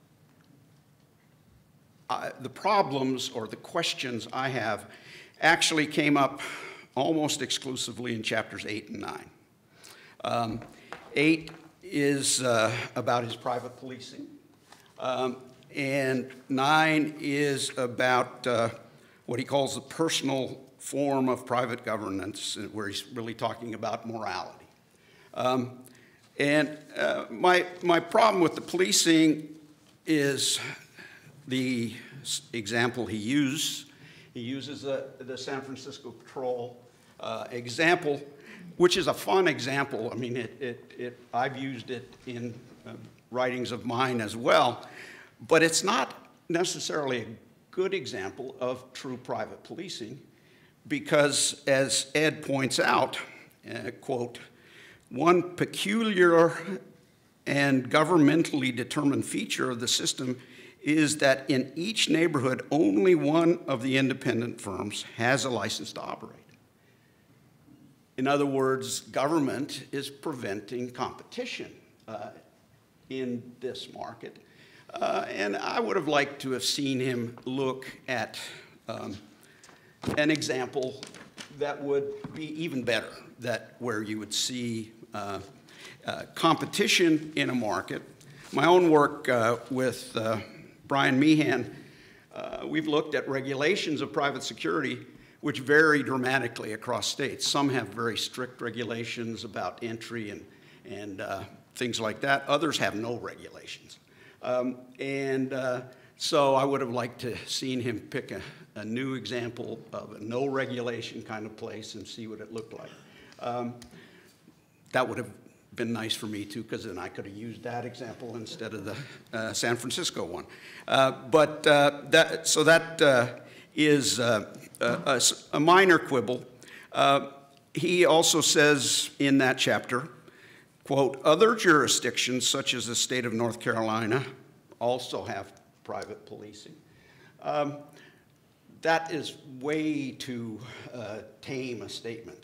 uh, the problems or the questions I have actually came up almost exclusively in chapters eight and nine. Um, eight is uh, about his private policing, um, and nine is about uh, what he calls the personal form of private governance, where he's really talking about morality. Um, and uh, my, my problem with the policing is the example he used. He uses the, the San Francisco Patrol uh, example, which is a fun example. I mean, it, it, it, I've used it in uh, writings of mine as well, but it's not necessarily a good example of true private policing because, as Ed points out, uh, quote, one peculiar and governmentally determined feature of the system is that in each neighborhood, only one of the independent firms has a license to operate. In other words, government is preventing competition uh, in this market. Uh, and I would have liked to have seen him look at um, an example that would be even better, that where you would see uh, uh, competition in a market. My own work uh, with uh, Brian Meehan, uh, we've looked at regulations of private security which vary dramatically across states. Some have very strict regulations about entry and, and uh, things like that. Others have no regulations. Um, and uh, so I would have liked to seen him pick a, a new example of a no regulation kind of place and see what it looked like. Um, that would have been nice for me too, because then I could have used that example instead of the uh, San Francisco one. Uh, but uh, that, so that uh, is uh, a, a minor quibble. Uh, he also says in that chapter, quote, other jurisdictions such as the state of North Carolina also have private policing. Um, that is way too uh, tame a statement.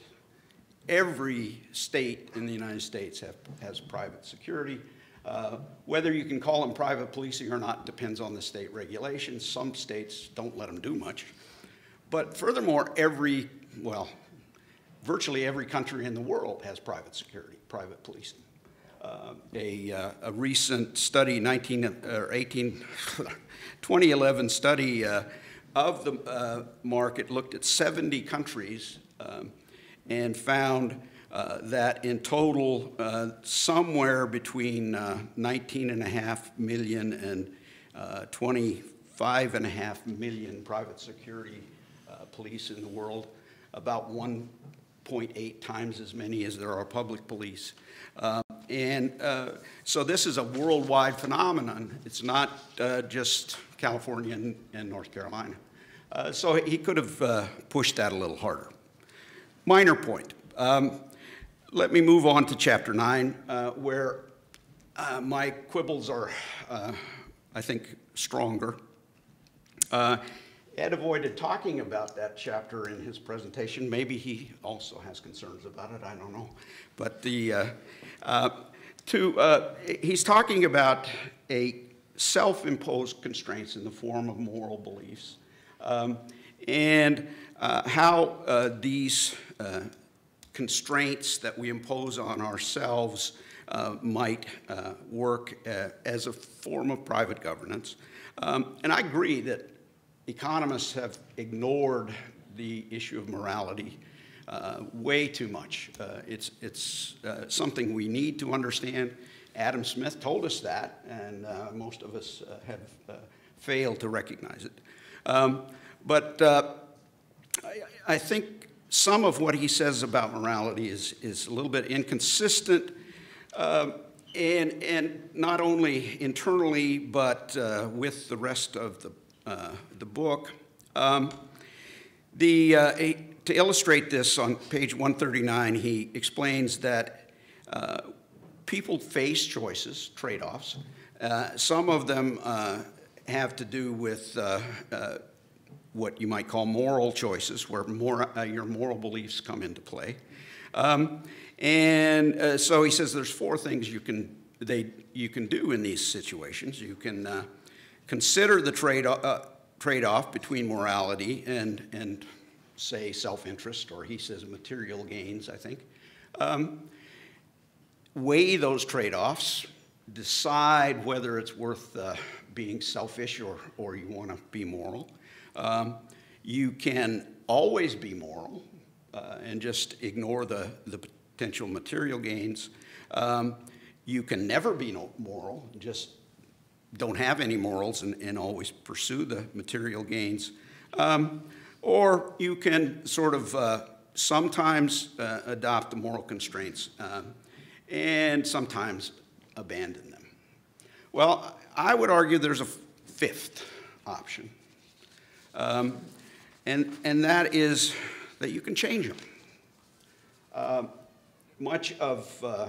Every state in the United States have, has private security. Uh, whether you can call them private policing or not depends on the state regulations. Some states don't let them do much. But furthermore, every, well, virtually every country in the world has private security, private policing. Uh, a, uh, a recent study, nineteen, or eighteen, twenty eleven study uh, of the uh, market looked at seventy countries um, and found uh, that in total, uh, somewhere between uh, nineteen and a half million and uh, twenty-five and a half million private security uh, police in the world, about one point eight times as many as there are public police. Uh, and uh, so this is a worldwide phenomenon. It's not uh, just California and, and North Carolina. Uh, so he could have uh, pushed that a little harder. Minor point. Um, let me move on to chapter nine, uh, where uh, my quibbles are, uh, I think, stronger. Uh, Ed avoided talking about that chapter in his presentation. Maybe he also has concerns about it, I don't know. But the, uh, uh, to, uh, he's talking about a self-imposed constraints in the form of moral beliefs, um, and uh, how uh, these uh, constraints that we impose on ourselves uh, might uh, work uh, as a form of private governance. Um, and I agree that economists have ignored the issue of morality uh, way too much. Uh, it's it's uh, something we need to understand. Adam Smith told us that, and uh, most of us uh, have uh, failed to recognize it. Um, but uh, I, I think some of what he says about morality is, is a little bit inconsistent, uh, and, and not only internally, but uh, with the rest of the Uh, the book. Um, the, uh, a, to illustrate this, on page one thirty-nine, he explains that uh, people face choices, trade-offs. Uh, some of them uh, have to do with uh, uh, what you might call moral choices, where more, uh, your moral beliefs come into play. Um, and uh, so he says there's four things you can, they, you can do in these situations. You can uh, consider the trade, uh, trade-off between morality and, and say, self-interest, or he says material gains, I think. Um, weigh those trade-offs, decide whether it's worth uh, being selfish or, or you want to be moral. Um, you can always be moral uh, and just ignore the, the potential material gains. Um, you can never be no moral, just don't have any morals and, and always pursue the material gains. Um, or you can sort of uh, sometimes uh, adopt the moral constraints uh, and sometimes abandon them. Well, I would argue there's a fifth option, um, and, and that is that you can change them. Uh, much of uh,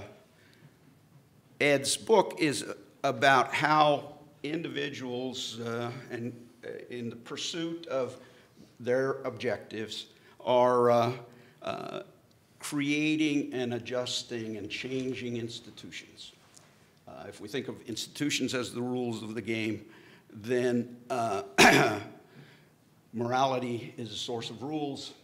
Ed's book is about how individuals uh, and uh, in the pursuit of their objectives are uh, uh, creating and adjusting and changing institutions. Uh, if we think of institutions as the rules of the game, then uh, morality is a source of rules.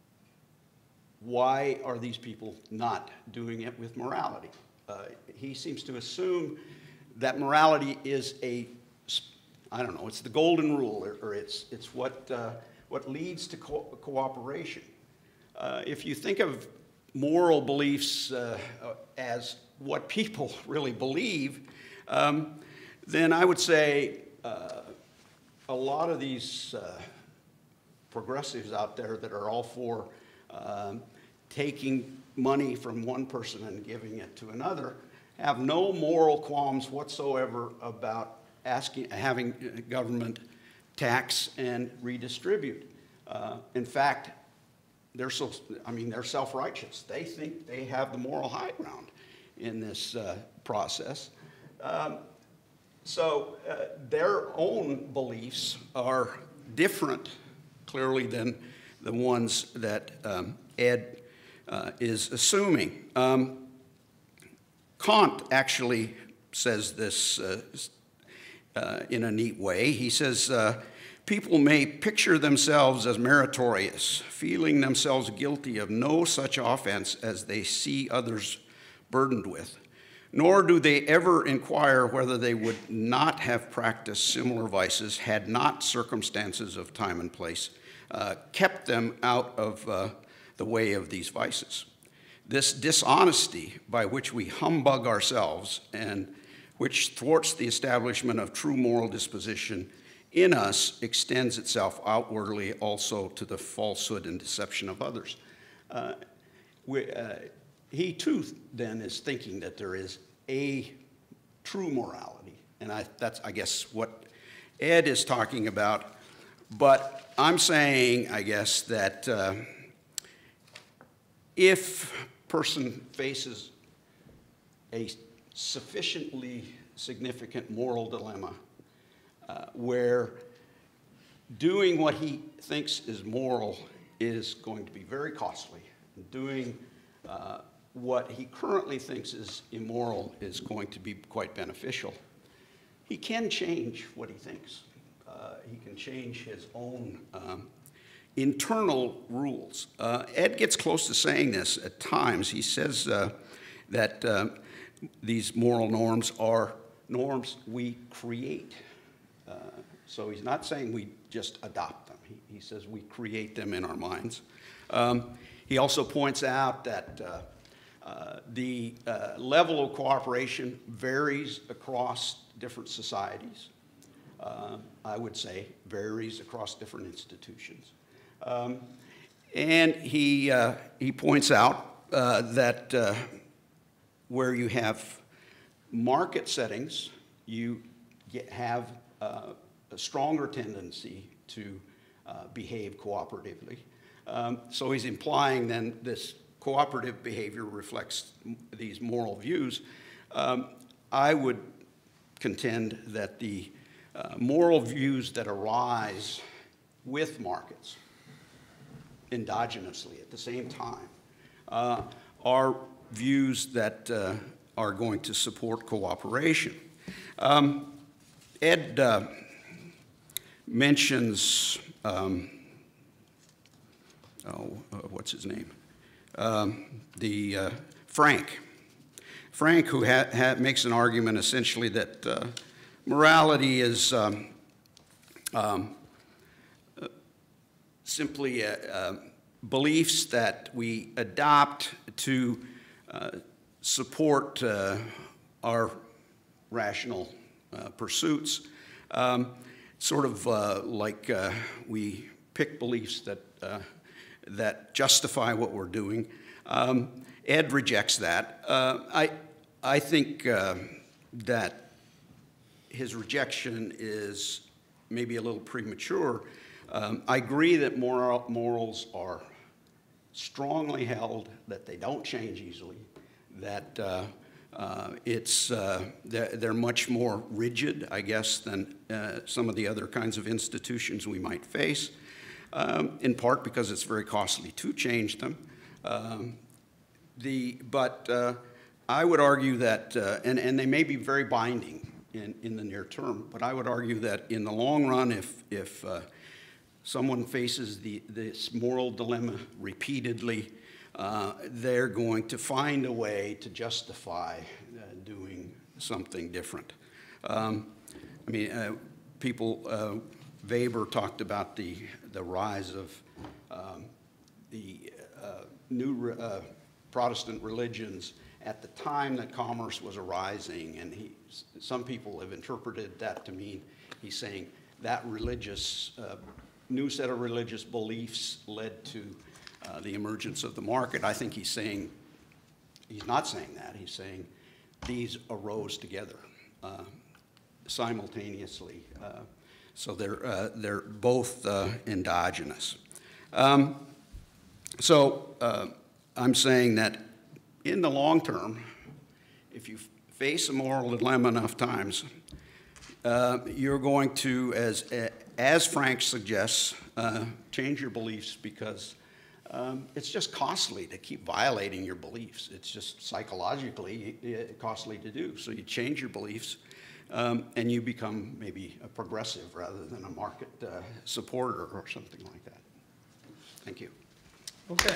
Why are these people not doing it with morality? Uh, he seems to assume that morality is a, I don't know, it's the golden rule, or, or it's, it's what, uh, what leads to co cooperation. Uh, if you think of moral beliefs uh, as what people really believe, um, then I would say uh, a lot of these uh, progressives out there that are all for um, taking money from one person and giving it to another have no moral qualms whatsoever about asking, having government tax and redistribute. Uh, in fact, they're so, I mean, they're self-righteous. They think they have the moral high ground in this uh, process. Um, so uh, their own beliefs are different, clearly, than the ones that um, Ed uh, is assuming. Um, Kant actually says this uh, uh, in a neat way. He says, uh, people may picture themselves as meritorious, feeling themselves guilty of no such offense as they see others burdened with, nor do they ever inquire whether they would not have practiced similar vices had not circumstances of time and place uh, kept them out of uh, the way of these vices. This dishonesty by which we humbug ourselves and which thwarts the establishment of true moral disposition in us extends itself outwardly also to the falsehood and deception of others. Uh, we, uh, he too then is thinking that there is a true morality, and I, that's, I guess, what Ed is talking about. But I'm saying, I guess, that uh, if a person faces a sufficiently significant moral dilemma uh, where doing what he thinks is moral is going to be very costly, and doing uh, what he currently thinks is immoral is going to be quite beneficial, he can change what he thinks. Uh, he can change his own um, internal rules. Uh, Ed gets close to saying this at times. He says uh, that uh, these moral norms are norms we create. Uh, so he's not saying we just adopt them. He, he says we create them in our minds. Um, he also points out that uh, uh, the uh, level of cooperation varies across different societies. Uh, I would say varies across different institutions. Um, and he, uh, he points out uh, that uh, where you have market settings, you get, have uh, a stronger tendency to uh, behave cooperatively. Um, so he's implying then this cooperative behavior reflects these moral views. Um, I would contend that the uh, moral views that arise with markets endogenously at the same time uh, are views that uh, are going to support cooperation. Um, Ed uh, mentions, um, oh, uh, what's his name? Um, the uh, Frank. Frank, who ha ha makes an argument essentially that uh, morality is um, um, uh, simply uh, uh, beliefs that we adopt to uh, support uh, our rational uh, pursuits, um, sort of uh, like uh, we pick beliefs that, uh, that justify what we're doing. Um, Ed rejects that. Uh, I, I think uh, that his rejection is maybe a little premature. Um, I agree that moral, morals are strongly held, that they don't change easily, that uh, uh, it's, uh, they're, they're much more rigid, I guess, than uh, some of the other kinds of institutions we might face, um, in part because it's very costly to change them. Um, the, but uh, I would argue that, uh, and, and they may be very binding in, in the near term, but I would argue that in the long run, if, if uh, someone faces the, this moral dilemma repeatedly, uh, they're going to find a way to justify uh, doing something different. Um, I mean, uh, people, uh, Weber talked about the, the rise of um, the uh, new uh, Protestant religions at the time that commerce was arising, and he, some people have interpreted that to mean he's saying that religious, uh, new set of religious beliefs led to uh, the emergence of the market. I think he's saying, he's not saying that, he's saying these arose together uh, simultaneously. Uh, so they're, uh, they're both uh, endogenous. Um, so uh, I'm saying that in the long term, if you face a moral dilemma enough times, uh, you're going to, as, as Frank suggests, uh, change your beliefs, because um, it's just costly to keep violating your beliefs. It's just psychologically costly to do. So you change your beliefs, um, and you become maybe a progressive rather than a market uh, supporter or something like that. Thank you. Okay.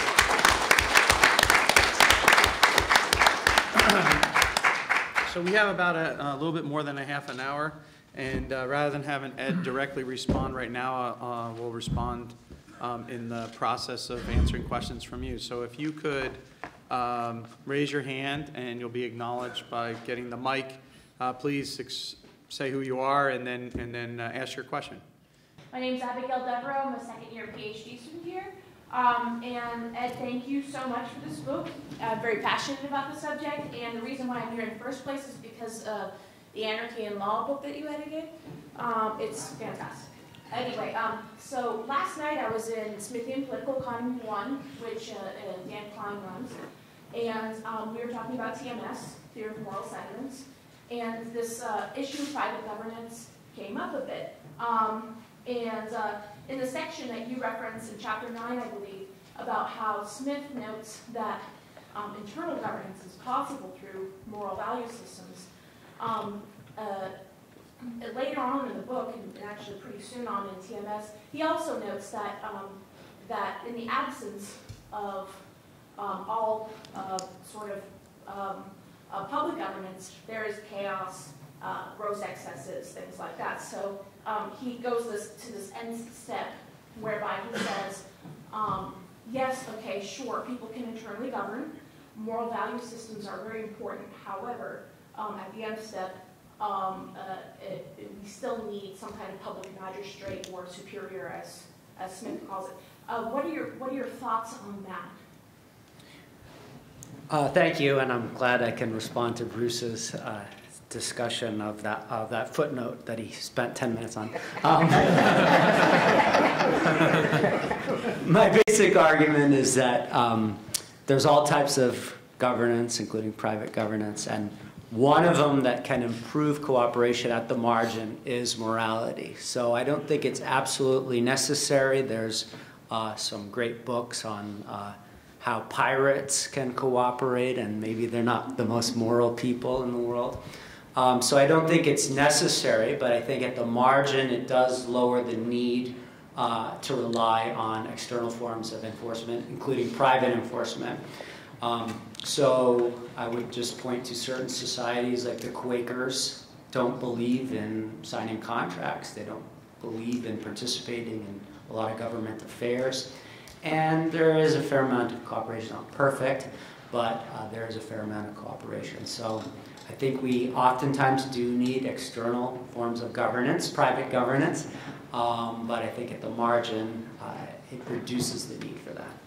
So we have about a, a little bit more than a half an hour, and uh, rather than having Ed directly respond right now, uh, we'll respond um, in the process of answering questions from you. So if you could um, raise your hand, and you'll be acknowledged by getting the mic. Uh, please ex say who you are, and then and then uh, ask your question. My name's Abigail Devereaux. I'm a second year PhD student here. Um, and Ed, thank you so much for this book. I'm very passionate about the subject, and the reason why I'm here in the first place is because of the Anarchy in Law book that you edited. Um, it's fantastic. Anyway, um, so last night I was in Smithian Political Economy one, which uh, uh, Dan Klein runs, and um, we were talking about T M S, Theory of Moral Sentiments, and this uh, issue of private governance came up a bit. Um, and uh, in the section that you referenced in chapter nine, I believe, about how Smith notes that um, internal governance is possible through moral value systems. Um, uh, later on in the book, and actually pretty soon on in T M S, he also notes that, um, that in the absence of um, all uh, sort of um, uh, public governance, there is chaos, uh, gross excesses, things like that. So um, he goes this, to this end step whereby he says, um, yes, okay, sure, people can internally govern. Moral value systems are very important. However, um, at the end step, um, uh, it, it, we still need some kind of public magistrate or superior, as, as Smith calls it. Uh, what are your, what are your thoughts on that? Uh, thank you, and I'm glad I can respond to Bruce's uh, discussion of that, of that footnote that he spent ten minutes on. Um, my basic argument is that um, there's all types of governance, including private governance, and one of them that can improve cooperation at the margin is morality. So I don't think it's absolutely necessary. There's uh, some great books on uh, how pirates can cooperate, and maybe they're not the most moral people in the world. Um, so I don't think it's necessary, but I think at the margin it does lower the need uh, to rely on external forms of enforcement, including private enforcement. Um, so I would just point to certain societies like the Quakers don't believe in signing contracts. They don't believe in participating in a lot of government affairs. And there is a fair amount of cooperation, not perfect, but uh, there is a fair amount of cooperation. So I think we oftentimes do need external forms of governance, private governance, um, but I think at the margin, uh, it reduces the need for that.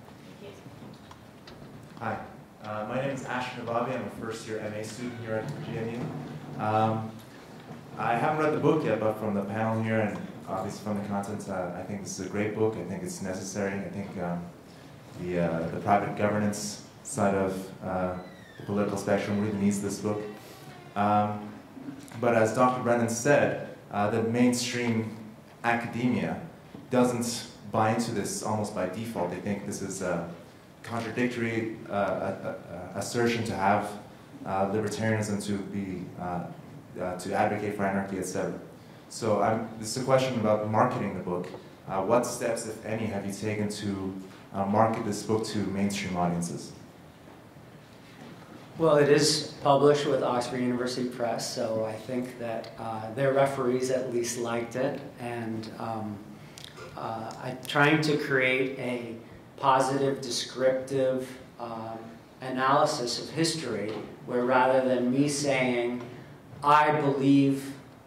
Hi, uh, my name is Ashton Nababi. I'm a first year M A student here at G M U. Um, I haven't read the book yet, but from the panel here and obviously from the contents, uh, I think this is a great book. I think it's necessary. I think um, the, uh, the private governance side of uh, the political spectrum really needs this book. Um, but as Doctor Brennan said, uh, the mainstream academia doesn't buy into this almost by default. They think this is a contradictory uh, uh, uh, assertion to have uh, libertarianism to be uh, uh, to advocate for anarchy, et cetera. So I'm, this is a question about marketing the book. Uh, what steps, if any, have you taken to uh, market this book to mainstream audiences? Well, it is published with Oxford University Press, so I think that uh, their referees at least liked it, and um, uh, I'm trying to create a positive, descriptive um, analysis of history, where rather than me saying, I believe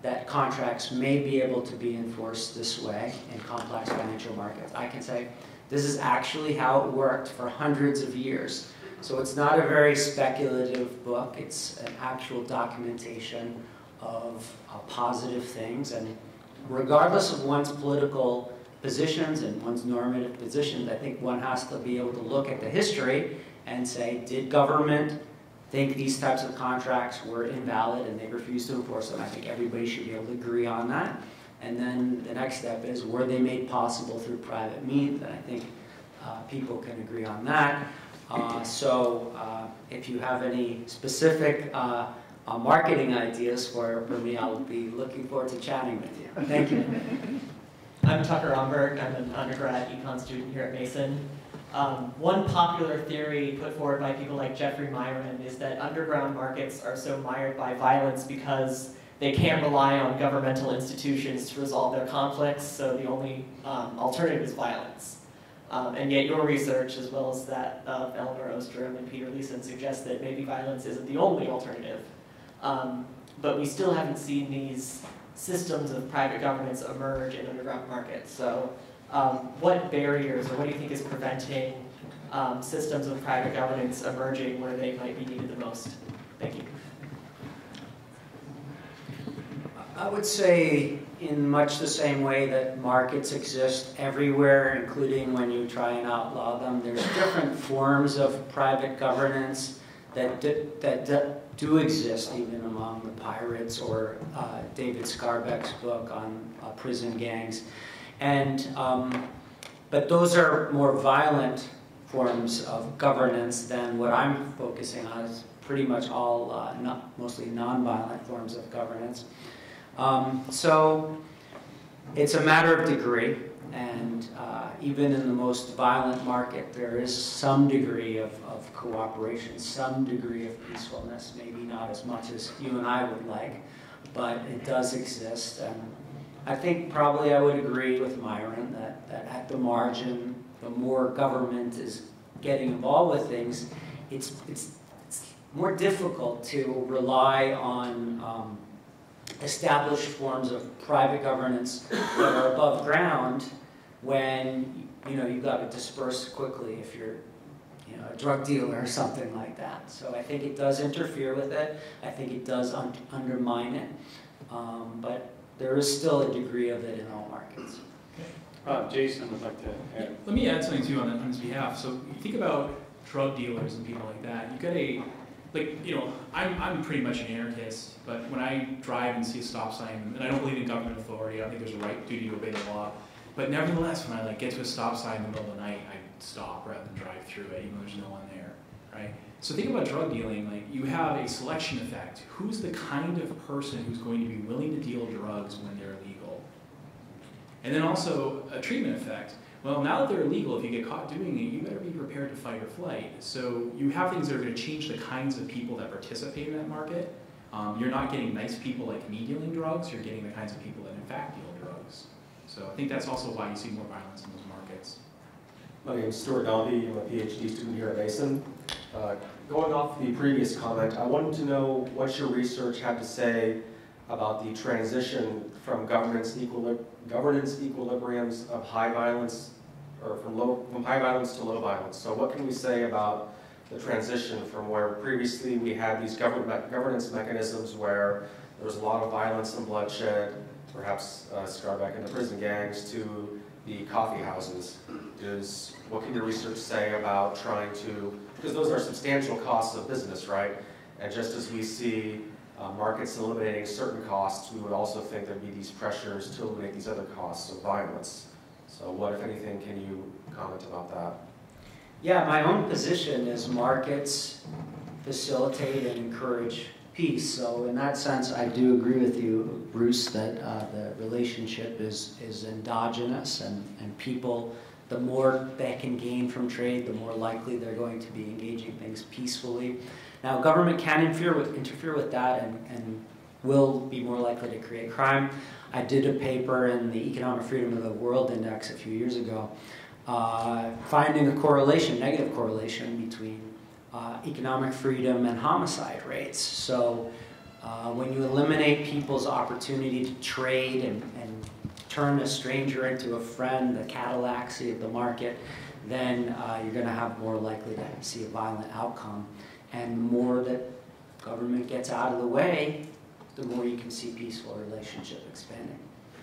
that contracts may be able to be enforced this way in complex financial markets. I can say this is actually how it worked for hundreds of years. So it's not a very speculative book. It's an actual documentation of uh, positive things. And regardless of one's political positions and one's normative positions, I think one has to be able to look at the history and say, did government think these types of contracts were invalid and they refused to enforce them? I think everybody should be able to agree on that. And then the next step is, were they made possible through private means? And I think uh, people can agree on that. Uh, so uh, if you have any specific uh, uh, marketing ideas for, for me, I'll be looking forward to chatting with you. Thank you. I'm Tucker Omberg. I'm an undergrad econ student here at Mason. Um, one popular theory put forward by people like Jeffrey Myron is that underground markets are so mired by violence because they can't rely on governmental institutions to resolve their conflicts, so the only um, alternative is violence. Um, and yet your research, as well as that of Eleanor Ostrom and Peter Leeson, suggests that maybe violence isn't the only alternative. Um, but we still haven't seen these systems of private governance emerge in underground markets. So um, what barriers, or what do you think is preventing um, systems of private governance emerging where they might be needed the most? Thank you. I would say in much the same way that markets exist everywhere, including when you try and outlaw them. There's different forms of private governance that do, that do, do exist even among the pirates, or uh, David Scarbeck's book on uh, prison gangs. And, um, but those are more violent forms of governance than what I'm focusing on. Is pretty much all, uh, not, mostly non-violent forms of governance. Um, so it's a matter of degree, and uh, even in the most violent market, there is some degree of, of cooperation, some degree of peacefulness, maybe not as much as you and I would like, but it does exist. And I think probably I would agree with Myron that, that at the margin, the more government is getting involved with things, it's, it's, it's more difficult to rely on um, established forms of private governance that are above ground when, you know, you've got to disperse quickly if you're, you know, a drug dealer or something like that. So I think it does interfere with it. I think it does un undermine it. Um, but there is still a degree of it in all markets. Uh, Jason would like to add. Yeah, let me add something too on, on his behalf. So you think about drug dealers and people like that. You've got a Like, you know, I'm, I'm pretty much an anarchist, but when I drive and see a stop sign, and I don't believe in government authority, I don't think there's a right duty to obey the law, but nevertheless, when I like get to a stop sign in the middle of the night, I stop rather than drive through it, even though there's no one there, right? So think about drug dealing, like you have a selection effect. Who's the kind of person who's going to be willing to deal drugs when they're illegal? And then also a treatment effect. Well, now that they're illegal, if you get caught doing it, you better be prepared to fight or flight. So you have things that are going to change the kinds of people that participate in that market. Um, you're not getting nice people like me dealing drugs, you're getting the kinds of people that in fact deal drugs. So I think that's also why you see more violence in those markets. My name is Stuart Dombey. I'm a PhD student here at Mason. Uh, going off the previous comment, I wanted to know what your research had to say about the transition from governance, equili governance equilibriums of high violence, or from, low, from high violence to low violence. So what can we say about the transition from where previously we had these government governance mechanisms where there was a lot of violence and bloodshed, perhaps uh, Scarbeck and the prison gangs, to the coffee houses? Is, what can your research say about trying to, because those are substantial costs of business, right? And just as we see uh, markets eliminating certain costs, we would also think there'd be these pressures to eliminate these other costs of violence. So what, if anything, can you comment about that? Yeah, my own position is markets facilitate and encourage peace. So in that sense, I do agree with you, Bruce, that uh, the relationship is, is endogenous, and, and people, the more they can gain from trade, the more likely they're going to be engaging things peacefully. Now, government can interfere with, interfere with that and, and will be more likely to create crime. I did a paper in the Economic Freedom of the World Index a few years ago, uh, finding a correlation, negative correlation between uh, economic freedom and homicide rates. So Uh, when you eliminate people's opportunity to trade and, and turn a stranger into a friend, the Cadillacsy of the market, then uh, you're going to have more likely to see a violent outcome. And the more that government gets out of the way, the more you can see peaceful relationship expanding.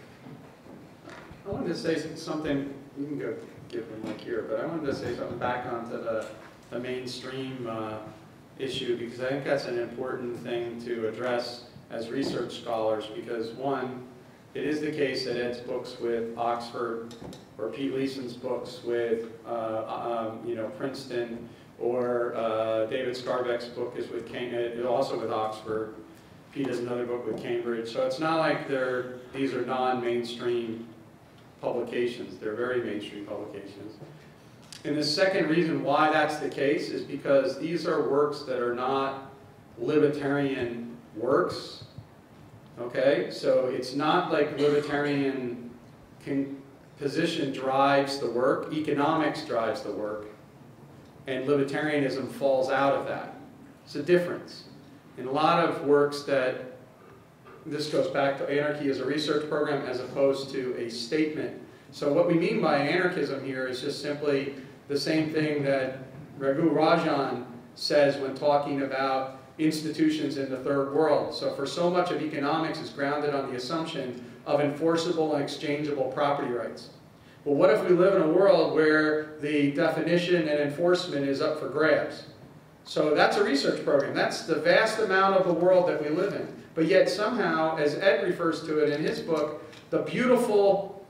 I wanted to say something, you can go give the mic here, but I wanted to say something back onto the, the mainstream uh, issue, because I think that's an important thing to address as research scholars, because one, it is the case that Ed's books with Oxford, or Pete Leeson's books with uh, um, you know, Princeton, or uh, David Scarbeck's book is with Cam also with Oxford. Pete has another book with Cambridge. So it's not like they're, these are non-mainstream publications. They're very mainstream publications. And the second reason why that's the case is because these are works that are not libertarian works. Okay? So it's not like libertarian position drives the work. Economics drives the work. And libertarianism falls out of that. It's a difference. In a lot of works that, this goes back to anarchy as a research program as opposed to a statement. So what we mean by anarchism here is just simply the same thing that Raghu Rajan says when talking about institutions in the third world. So for so much of economics is grounded on the assumption of enforceable and exchangeable property rights. Well, what if we live in a world where the definition and enforcement is up for grabs? So that's a research program. That's the vast amount of the world that we live in. But yet somehow, as Ed refers to it in his book, the beautiful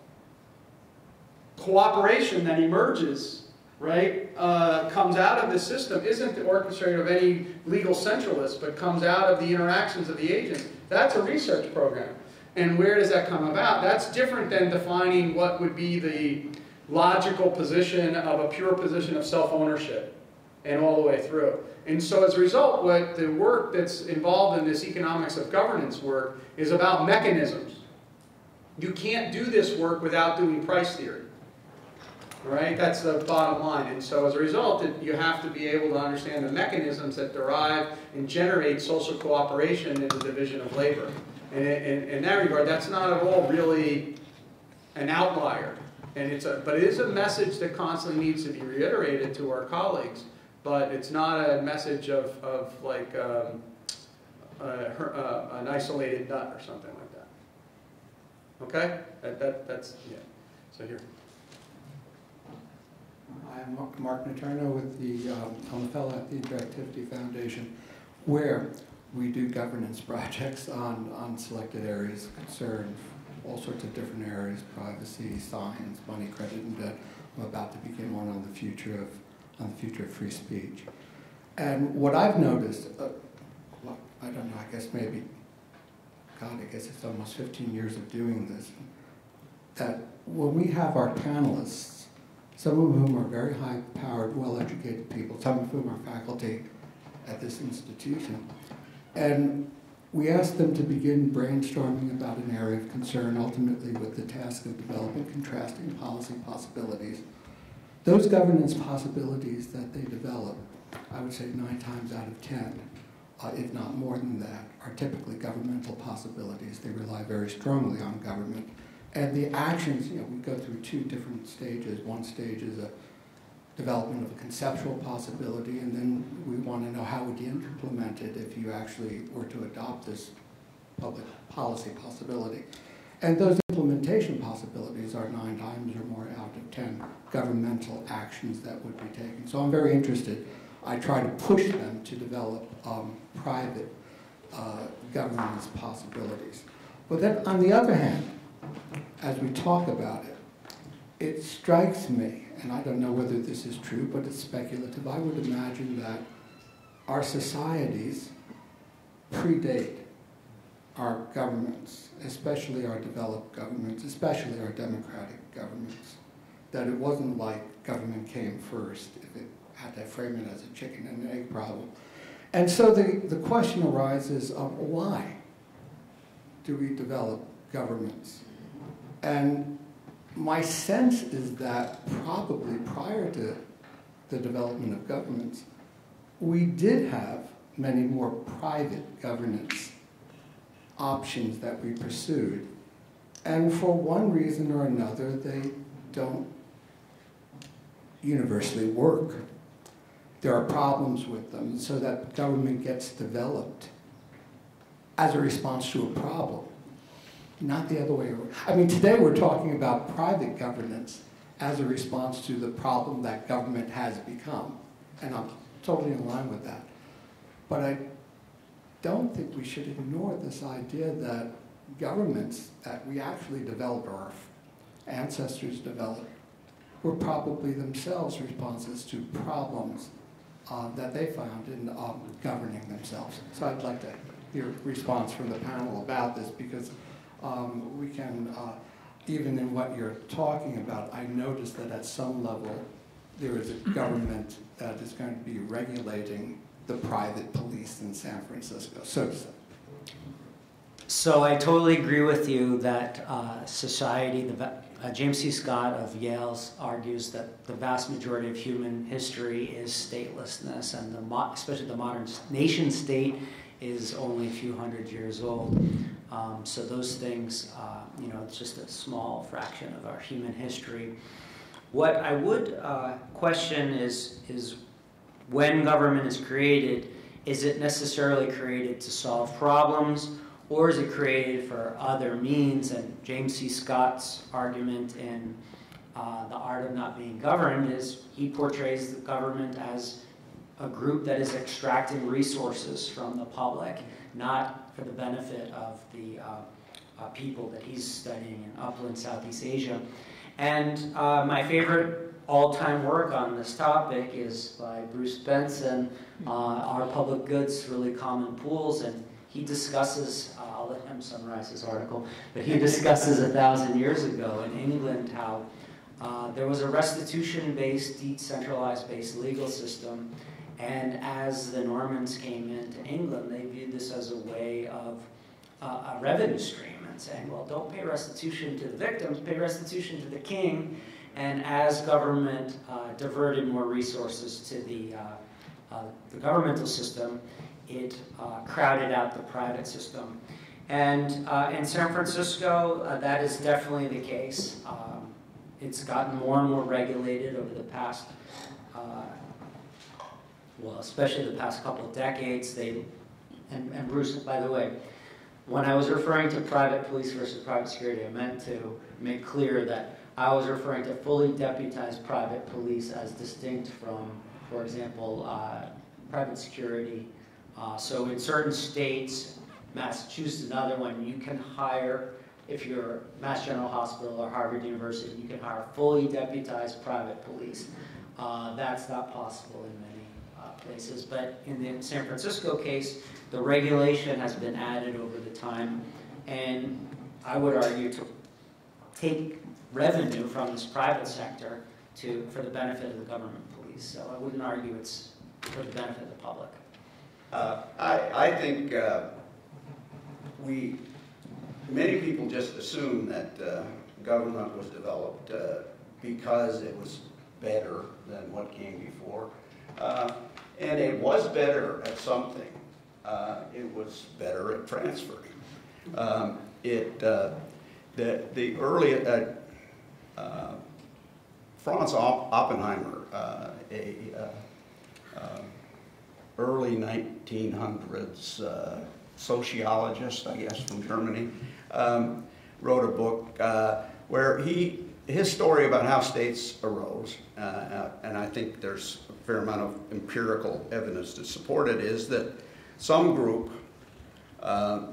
cooperation that emerges, right, uh, comes out of this system isn't the orchestrator of any legal centralist, but comes out of the interactions of the agents. That's a research program. And where does that come about? That's different than defining what would be the logical position of a pure position of self-ownership and all the way through. And so as a result, what the work that's involved in this economics of governance work is about mechanisms. You can't do this work without doing price theory. Right? That's the bottom line. And so as a result, it, you have to be able to understand the mechanisms that derive and generate social cooperation in the division of labor. And in, in that regard, that's not at all really an outlier. And it's a, but it is a message that constantly needs to be reiterated to our colleagues. But it's not a message of, of like um, uh, uh, an isolated nut or something like that. Okay? That, that, that's, yeah. So here. I'm Mark Naterno with the, um, I'm a fellow at the Interactivity Foundation, where we do governance projects on, on selected areas of concern, all sorts of different areas, privacy, science, money, credit, and debt. I'm about to begin one on the future of on the future of free speech. And what I've noticed, uh, well, I don't know, I guess maybe, God, I guess it's almost fifteen years of doing this, that when we have our panelists, some of whom are very high-powered, well-educated people, some of whom are faculty at this institution, and we ask them to begin brainstorming about an area of concern, ultimately with the task of developing contrasting policy possibilities. Those governance possibilities that they develop, I would say nine times out of ten, uh, if not more than that, are typically governmental possibilities. They rely very strongly on government. And the actions, you know, we go through two different stages. One stage is a development of a conceptual possibility, and then we want to know how would you implement it if you actually were to adopt this public policy possibility. And those implementation possibilities are nine times or more out of ten governmental actions that would be taken. So I'm very interested. I try to push them to develop um, private uh, governance possibilities. But then on the other hand, as we talk about it, it strikes me, and I don't know whether this is true, but it's speculative. I would imagine that our societies predate our governments, especially our developed governments, especially our democratic governments, that it wasn't like government came first, if it had to frame it as a chicken and egg problem. And so the, the question arises of why do we develop governments? And my sense is that probably prior to the development of governments, we did have many more private governance options that we pursued. And for one reason or another, they don't universally work. There are problems with them, so that government gets developed as a response to a problem, not the other way around. I mean, today we're talking about private governance as a response to the problem that government has become, and I'm totally in line with that. But I don't think we should ignore this idea that governments that we actually developed, or our ancestors developed, were probably themselves responses to problems uh, that they found in um, governing themselves. So I'd like to hear a response from the panel about this, because um, we can, uh, even in what you're talking about, I noticed that at some level there is a government that is going to be regulating the private police in San Francisco, so to say. So I totally agree with you that uh, society, the, uh, James C. Scott of Yale's argues that the vast majority of human history is statelessness, and the mo especially the modern nation state is only a few hundred years old. Um, so those things, uh, you know, it's just a small fraction of our human history. What I would uh, question is, is when government is created, is it necessarily created to solve problems, or is it created for other means? And James C. Scott's argument in uh, The Art of Not Being Governed is he portrays the government as a group that is extracting resources from the public, not for the benefit of the uh, uh, people that he's studying in upland Southeast Asia. And uh, my favorite all-time work on this topic is by Bruce Benson, uh, Are Public Goods Really Common Pools? And he discusses, uh, I'll let him summarize his article, but he discusses a thousand years ago in England how uh, there was a restitution-based, decentralized-based legal system, and as the Normans came into England, they viewed this as a way of uh, a revenue stream, and saying, well, don't pay restitution to the victims, pay restitution to the king. And as government uh, diverted more resources to the, uh, uh, the governmental system, it uh, crowded out the private system. And uh, in San Francisco, uh, that is definitely the case. Um, it's gotten more and more regulated over the past, uh, well, especially the past couple of decades. They, and, and Bruce, by the way, when I was referring to private police versus private security, I meant to make clear that I was referring to fully deputized private police as distinct from, for example, uh, private security. Uh, so in certain states, Massachusetts, another one, you can hire, if you're Mass General Hospital or Harvard University, you can hire fully deputized private police. Uh, that's not possible in many uh, places. But in the San Francisco case, the regulation has been added over the time, and I would argue to take revenue from this private sector to, for the benefit of the government police. So I wouldn't argue it's for the benefit of the public. Uh, I, I think uh, we, many people just assume that uh, government was developed uh, because it was better than what came before. Uh, and it was better at something. Uh, it was better at transferring. Um, it, uh, the, the early, uh, uh, Franz Oppenheimer, uh, a uh, uh, early nineteen hundreds uh, sociologist, I guess, from Germany, um, wrote a book uh, where he, his story about how states arose, uh, and I think there's a fair amount of empirical evidence to support it, is that some group, uh,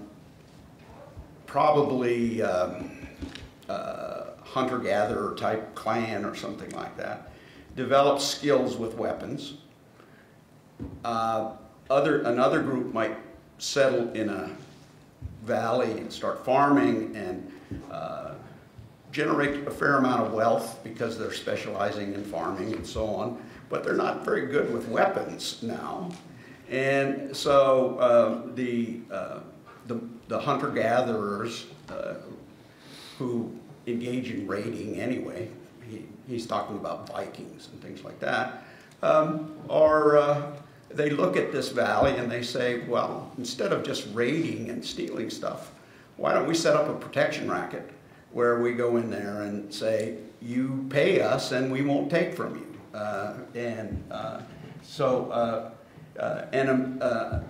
probably um, uh, hunter-gatherer type clan or something like that, developed skills with weapons. Uh, other, another group might settle in a valley and start farming and uh, generate a fair amount of wealth because they're specializing in farming and so on, but they're not very good with weapons now. And so uh, the, uh, the, the hunter-gatherers uh, who engage in raiding anyway, he, he's talking about Vikings and things like that, um, are, uh, they look at this valley and they say, well, instead of just raiding and stealing stuff, why don't we set up a protection racket where we go in there and say, you pay us and we won't take from you. Uh, and uh, so, uh, uh, and um, uh,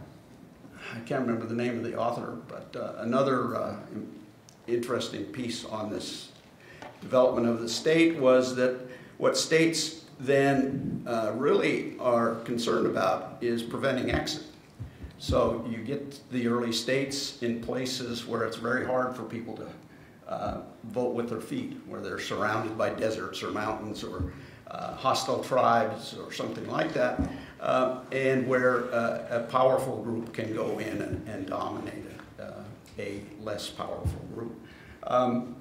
I can't remember the name of the author, but uh, another uh, interesting piece on this development of the state was that what states then uh, really are concerned about is preventing exit. So you get the early states in places where it's very hard for people to uh, vote with their feet, where they're surrounded by deserts or mountains or uh, hostile tribes or something like that, uh, and where uh, a powerful group can go in and, and dominate a, uh, a less powerful group. Um,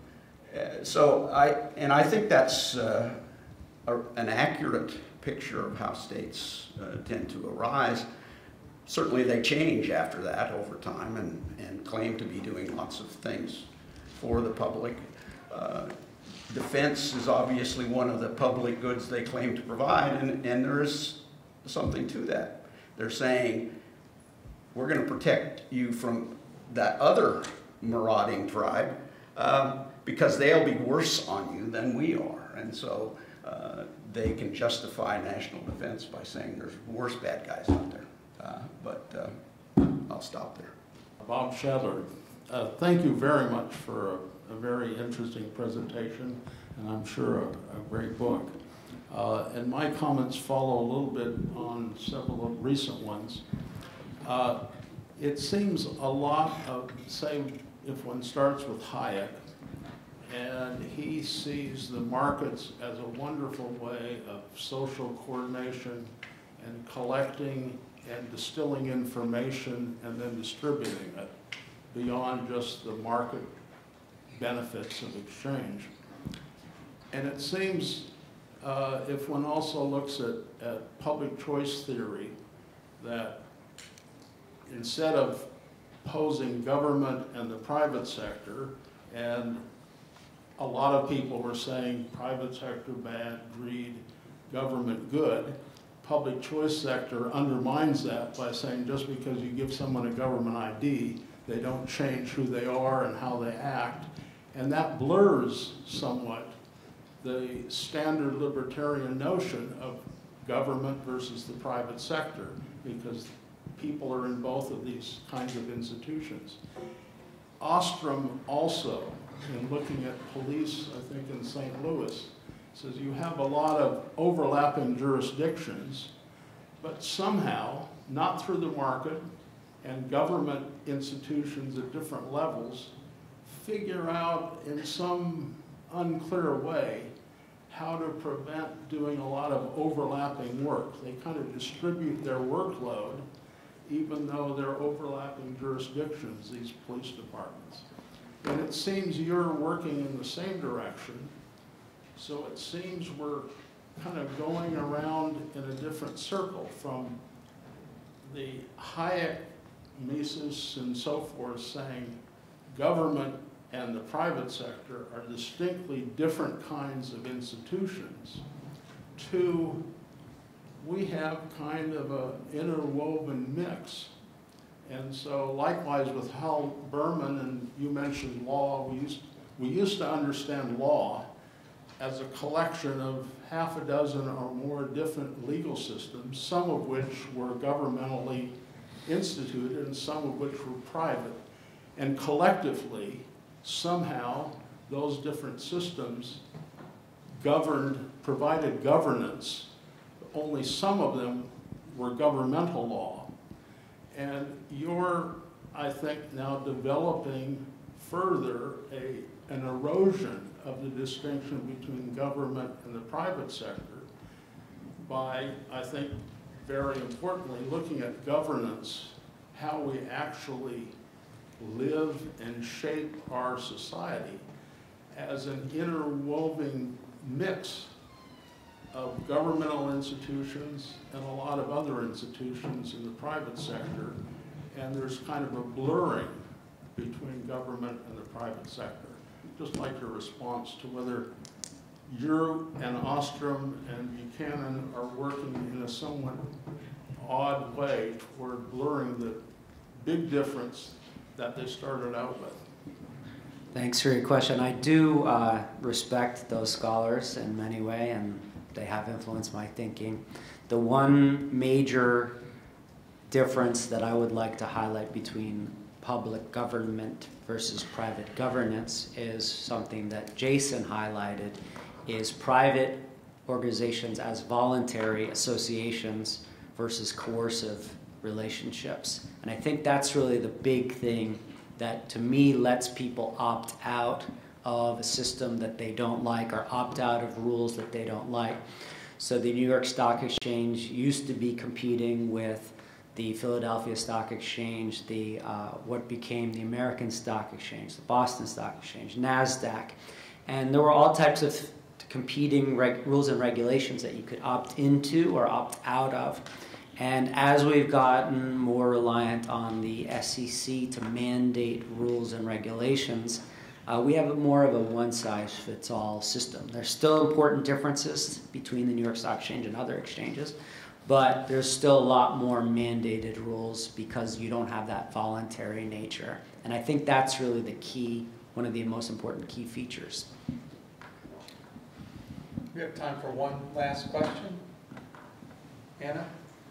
so I, and I think that's uh, a, an accurate picture of how states uh, tend to arise. Certainly they change after that over time and, and claim to be doing lots of things for the public. Uh, defense is obviously one of the public goods they claim to provide, and, and there is something to that. They're saying, we're going to protect you from that other marauding tribe uh, because they'll be worse on you than we are. And so uh, they can justify national defense by saying there's worse bad guys out there. Uh, but uh, I'll stop there. Bob Shadler, uh, thank you very much for a, a very interesting presentation, and I'm sure a, a great book. Uh, and my comments follow a little bit on several of recent ones. Uh, it seems a lot of, say, if one starts with Hayek, and he sees the markets as a wonderful way of social coordination and collecting and distilling information and then distributing it beyond just the market benefits of exchange. And it seems, uh, if one also looks at, at public choice theory, that instead of posing government and the private sector, and a lot of people were saying private sector bad, greed, government good, public choice sector undermines that by saying just because you give someone a government I D, they don't change who they are and how they act. And that blurs somewhat the standard libertarian notion of government versus the private sector, because people are in both of these kinds of institutions. Ostrom also, in looking at police, I think in Saint Louis, says you have a lot of overlapping jurisdictions, but somehow, not through the market, and government institutions at different levels figure out in some unclear way how to prevent doing a lot of overlapping work. They kind of distribute their workload, even though they're overlapping jurisdictions, these police departments. And it seems you're working in the same direction. So it seems we're kind of going around in a different circle from the Hayek, Mises, and so forth saying government and the private sector are distinctly different kinds of institutions, to we have kind of an interwoven mix. And so likewise with Hal Berman, and you mentioned law, we used, we used to understand law as a collection of half a dozen or more different legal systems, some of which were governmentally instituted and some of which were private. And collectively, somehow, those different systems governed, provided governance. Only some of them were governmental law. And you're, I think, now developing further a, an erosion of the distinction between government and the private sector by, I think, very importantly, looking at governance, how we actually live and shape our society as an interwoven mix of governmental institutions and a lot of other institutions in the private sector, and there's kind of a blurring between government and the private sector. Just like your response to whether you and Ostrom and Buchanan are working in a somewhat odd way toward blurring the big difference that they started out with. Thanks for your question. I do uh, respect those scholars in many ways, and they have influenced my thinking. The one major difference that I would like to highlight between public government versus private governance is something that Jason highlighted, is private organizations as voluntary associations versus coercive relationships. And I think that's really the big thing that, to me, lets people opt out of a system that they don't like or opt out of rules that they don't like. So the New York Stock Exchange used to be competing with the Philadelphia Stock Exchange, the uh, what became the American Stock Exchange, the Boston Stock Exchange, NASDAQ. And there were all types of competing reg rules and regulations that you could opt into or opt out of. And as we've gotten more reliant on the S E C to mandate rules and regulations, uh, we have more of a one-size-fits-all system. There's still important differences between the New York Stock Exchange and other exchanges, but there's still a lot more mandated rules because you don't have that voluntary nature. And I think that's really the key, one of the most important key features. We have time for one last question. Anna?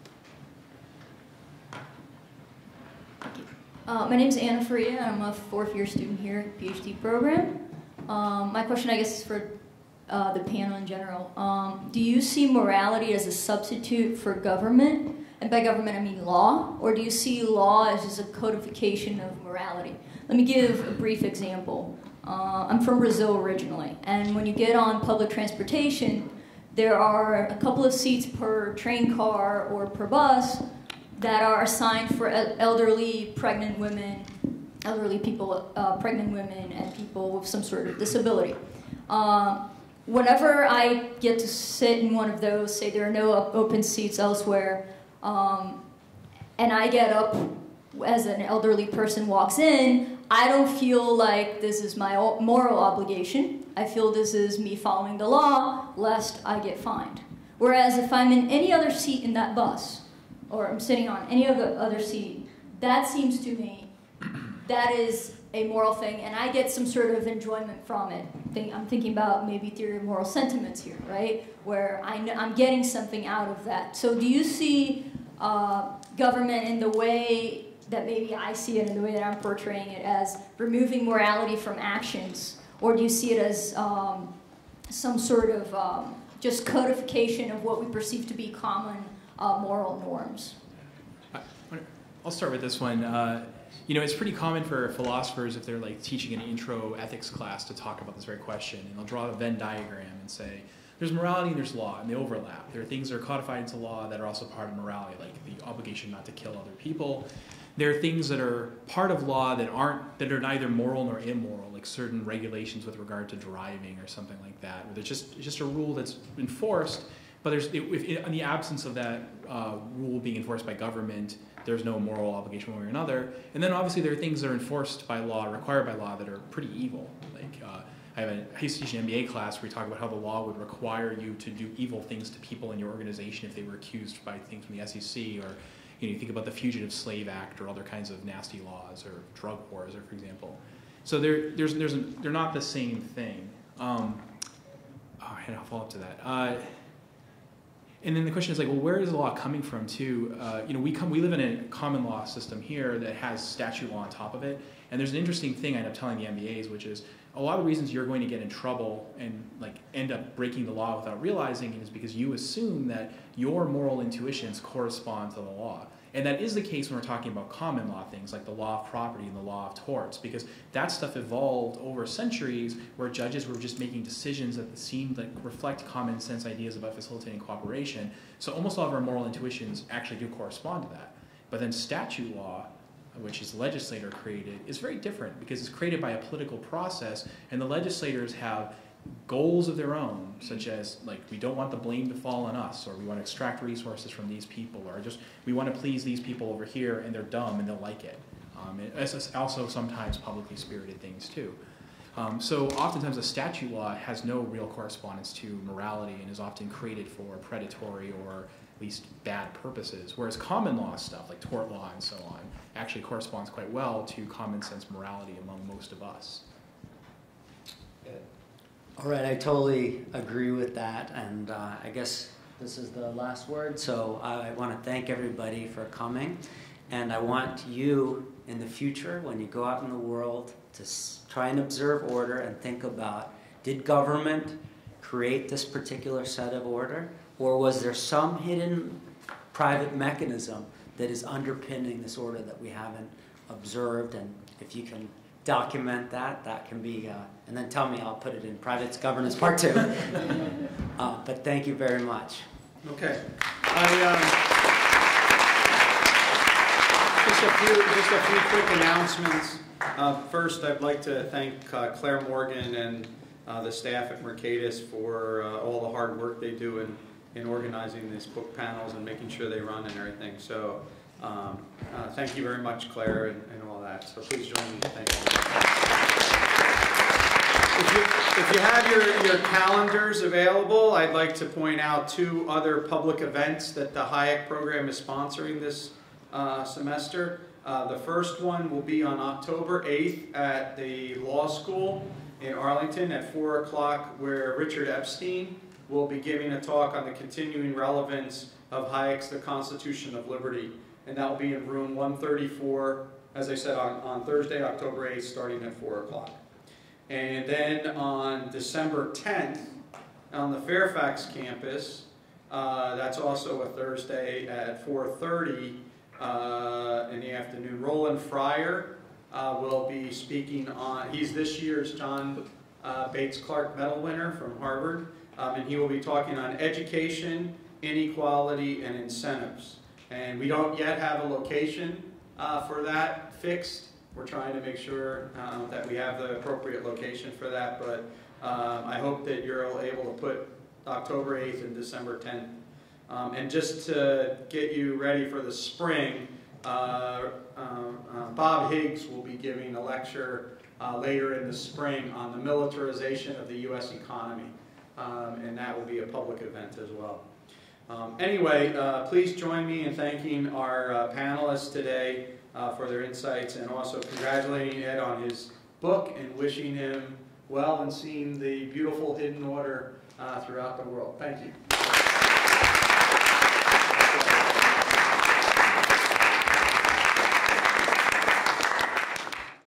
Uh, my name is Anna Faria. I'm a fourth year student here at the PhD program. Um, my question, I guess, is for uh, the panel in general. Um, do you see morality as a substitute for government? And by government, I mean law. Or do you see law as just a codification of morality? Let me give a brief example. Uh, I'm from Brazil originally. And when you get on public transportation, there are a couple of seats per train car or per bus that are assigned for elderly, pregnant women, elderly people, uh, pregnant women, and people with some sort of disability. Uh, whenever I get to sit in one of those, say there are no open seats elsewhere, um, and I get up as an elderly person walks in, I don't feel like this is my moral obligation. I feel this is me following the law, lest I get fined. Whereas if I'm in any other seat in that bus, or I'm sitting on any other other seat, that seems to me, that is a moral thing, and I get some sort of enjoyment from it. I'm thinking about maybe theory of moral sentiments here, right? Where I know I'm getting something out of that. So do you see uh, government in the way that maybe I see it, in the way that I'm portraying it, as removing morality from actions? Or do you see it as um, some sort of um, just codification of what we perceive to be common Uh, moral norms? I'll start with this one. Uh, you know, it's pretty common for philosophers, if they're like teaching an intro ethics class, to talk about this very question. And they'll draw a Venn diagram and say, there's morality and there's law, and they overlap. There are things that are codified into law that are also part of morality, like the obligation not to kill other people. There are things that are part of law that aren't, that are neither moral nor immoral, like certain regulations with regard to driving or something like that, where there's just, it's just a rule that's enforced. But there's, if, in the absence of that uh, rule being enforced by government, there's no moral obligation one way or another. And then obviously there are things that are enforced by law, required by law, that are pretty evil. Like uh, I, have a, I used to teach an M B A class where we talk about how the law would require you to do evil things to people in your organization if they were accused by things from the S E C, or you know, you think about the Fugitive Slave Act or other kinds of nasty laws, or drug wars, or for example. So they're, there's, there's a, they're not the same thing. Um, oh, I had to follow up to that. Uh, And then the question is like, well, where is the law coming from too? Uh, you know, we come, we live in a common law system here that has statute law on top of it. And there's an interesting thing I end up telling the M B As, which is a lot of the reasons you're going to get in trouble and like end up breaking the law without realizing it is because you assume that your moral intuitions correspond to the law. And that is the case when we're talking about common law things like the law of property and the law of torts, because that stuff evolved over centuries where judges were just making decisions that seemed like reflect common sense ideas about facilitating cooperation. So almost all of our moral intuitions actually do correspond to that. But then statute law, which is the legislator created, is very different because it's created by a political process, and the legislators have goals of their own, such as like we don't want the blame to fall on us, or we want to extract resources from these people, or just we want to please these people over here and they're dumb and they'll like it. Um, it's also sometimes publicly spirited things too. Um, so oftentimes a statute law has no real correspondence to morality and is often created for predatory or at least bad purposes, whereas common law stuff like tort law and so on actually corresponds quite well to common sense morality among most of us. All right, I totally agree with that, and uh, I guess this is the last word, so I want to thank everybody for coming, and I want you in the future, when you go out in the world, to s try and observe order and think about, did government create this particular set of order, or was there some hidden private mechanism that is underpinning this order that we haven't observed? And if you can document that, that can be, uh, and then tell me, I'll put it in Private Governance Part two. uh, but thank you very much. Okay. I, um, just, a few, just a few quick announcements. Uh, first, I'd like to thank uh, Claire Morgan and uh, the staff at Mercatus for uh, all the hard work they do in, in organizing these book panels and making sure they run and everything. So um, uh, thank you very much, Claire, and, and all that. So please join me. Thank you. If you, if you have your, your calendars available, I'd like to point out two other public events that the Hayek program is sponsoring this uh, semester. Uh, the first one will be on October eighth at the law school in Arlington at four o'clock, where Richard Epstein will be giving a talk on the continuing relevance of Hayek's The Constitution of Liberty. And that will be in room one thirty-four, as I said, on, on Thursday, October eighth, starting at four o'clock. And then on December tenth, on the Fairfax campus, uh, that's also a Thursday at four thirty uh, in the afternoon. Roland Fryer uh, will be speaking on, he's this year's John uh, Bates Clark Medal winner from Harvard, um, and he will be talking on education, inequality, and incentives. And we don't yet have a location uh, for that fixed. We're trying to make sure um, that we have the appropriate location for that, but um, I hope that you're able to put October eighth and December tenth. Um, and just to get you ready for the spring, uh, um, uh, Bob Higgs will be giving a lecture uh, later in the spring on the militarization of the U S economy, um, and that will be a public event as well. Um, anyway, uh, please join me in thanking our uh, panelists today uh, for their insights, and also congratulating Ed on his book and wishing him well in seeing the beautiful hidden order uh, throughout the world. Thank you.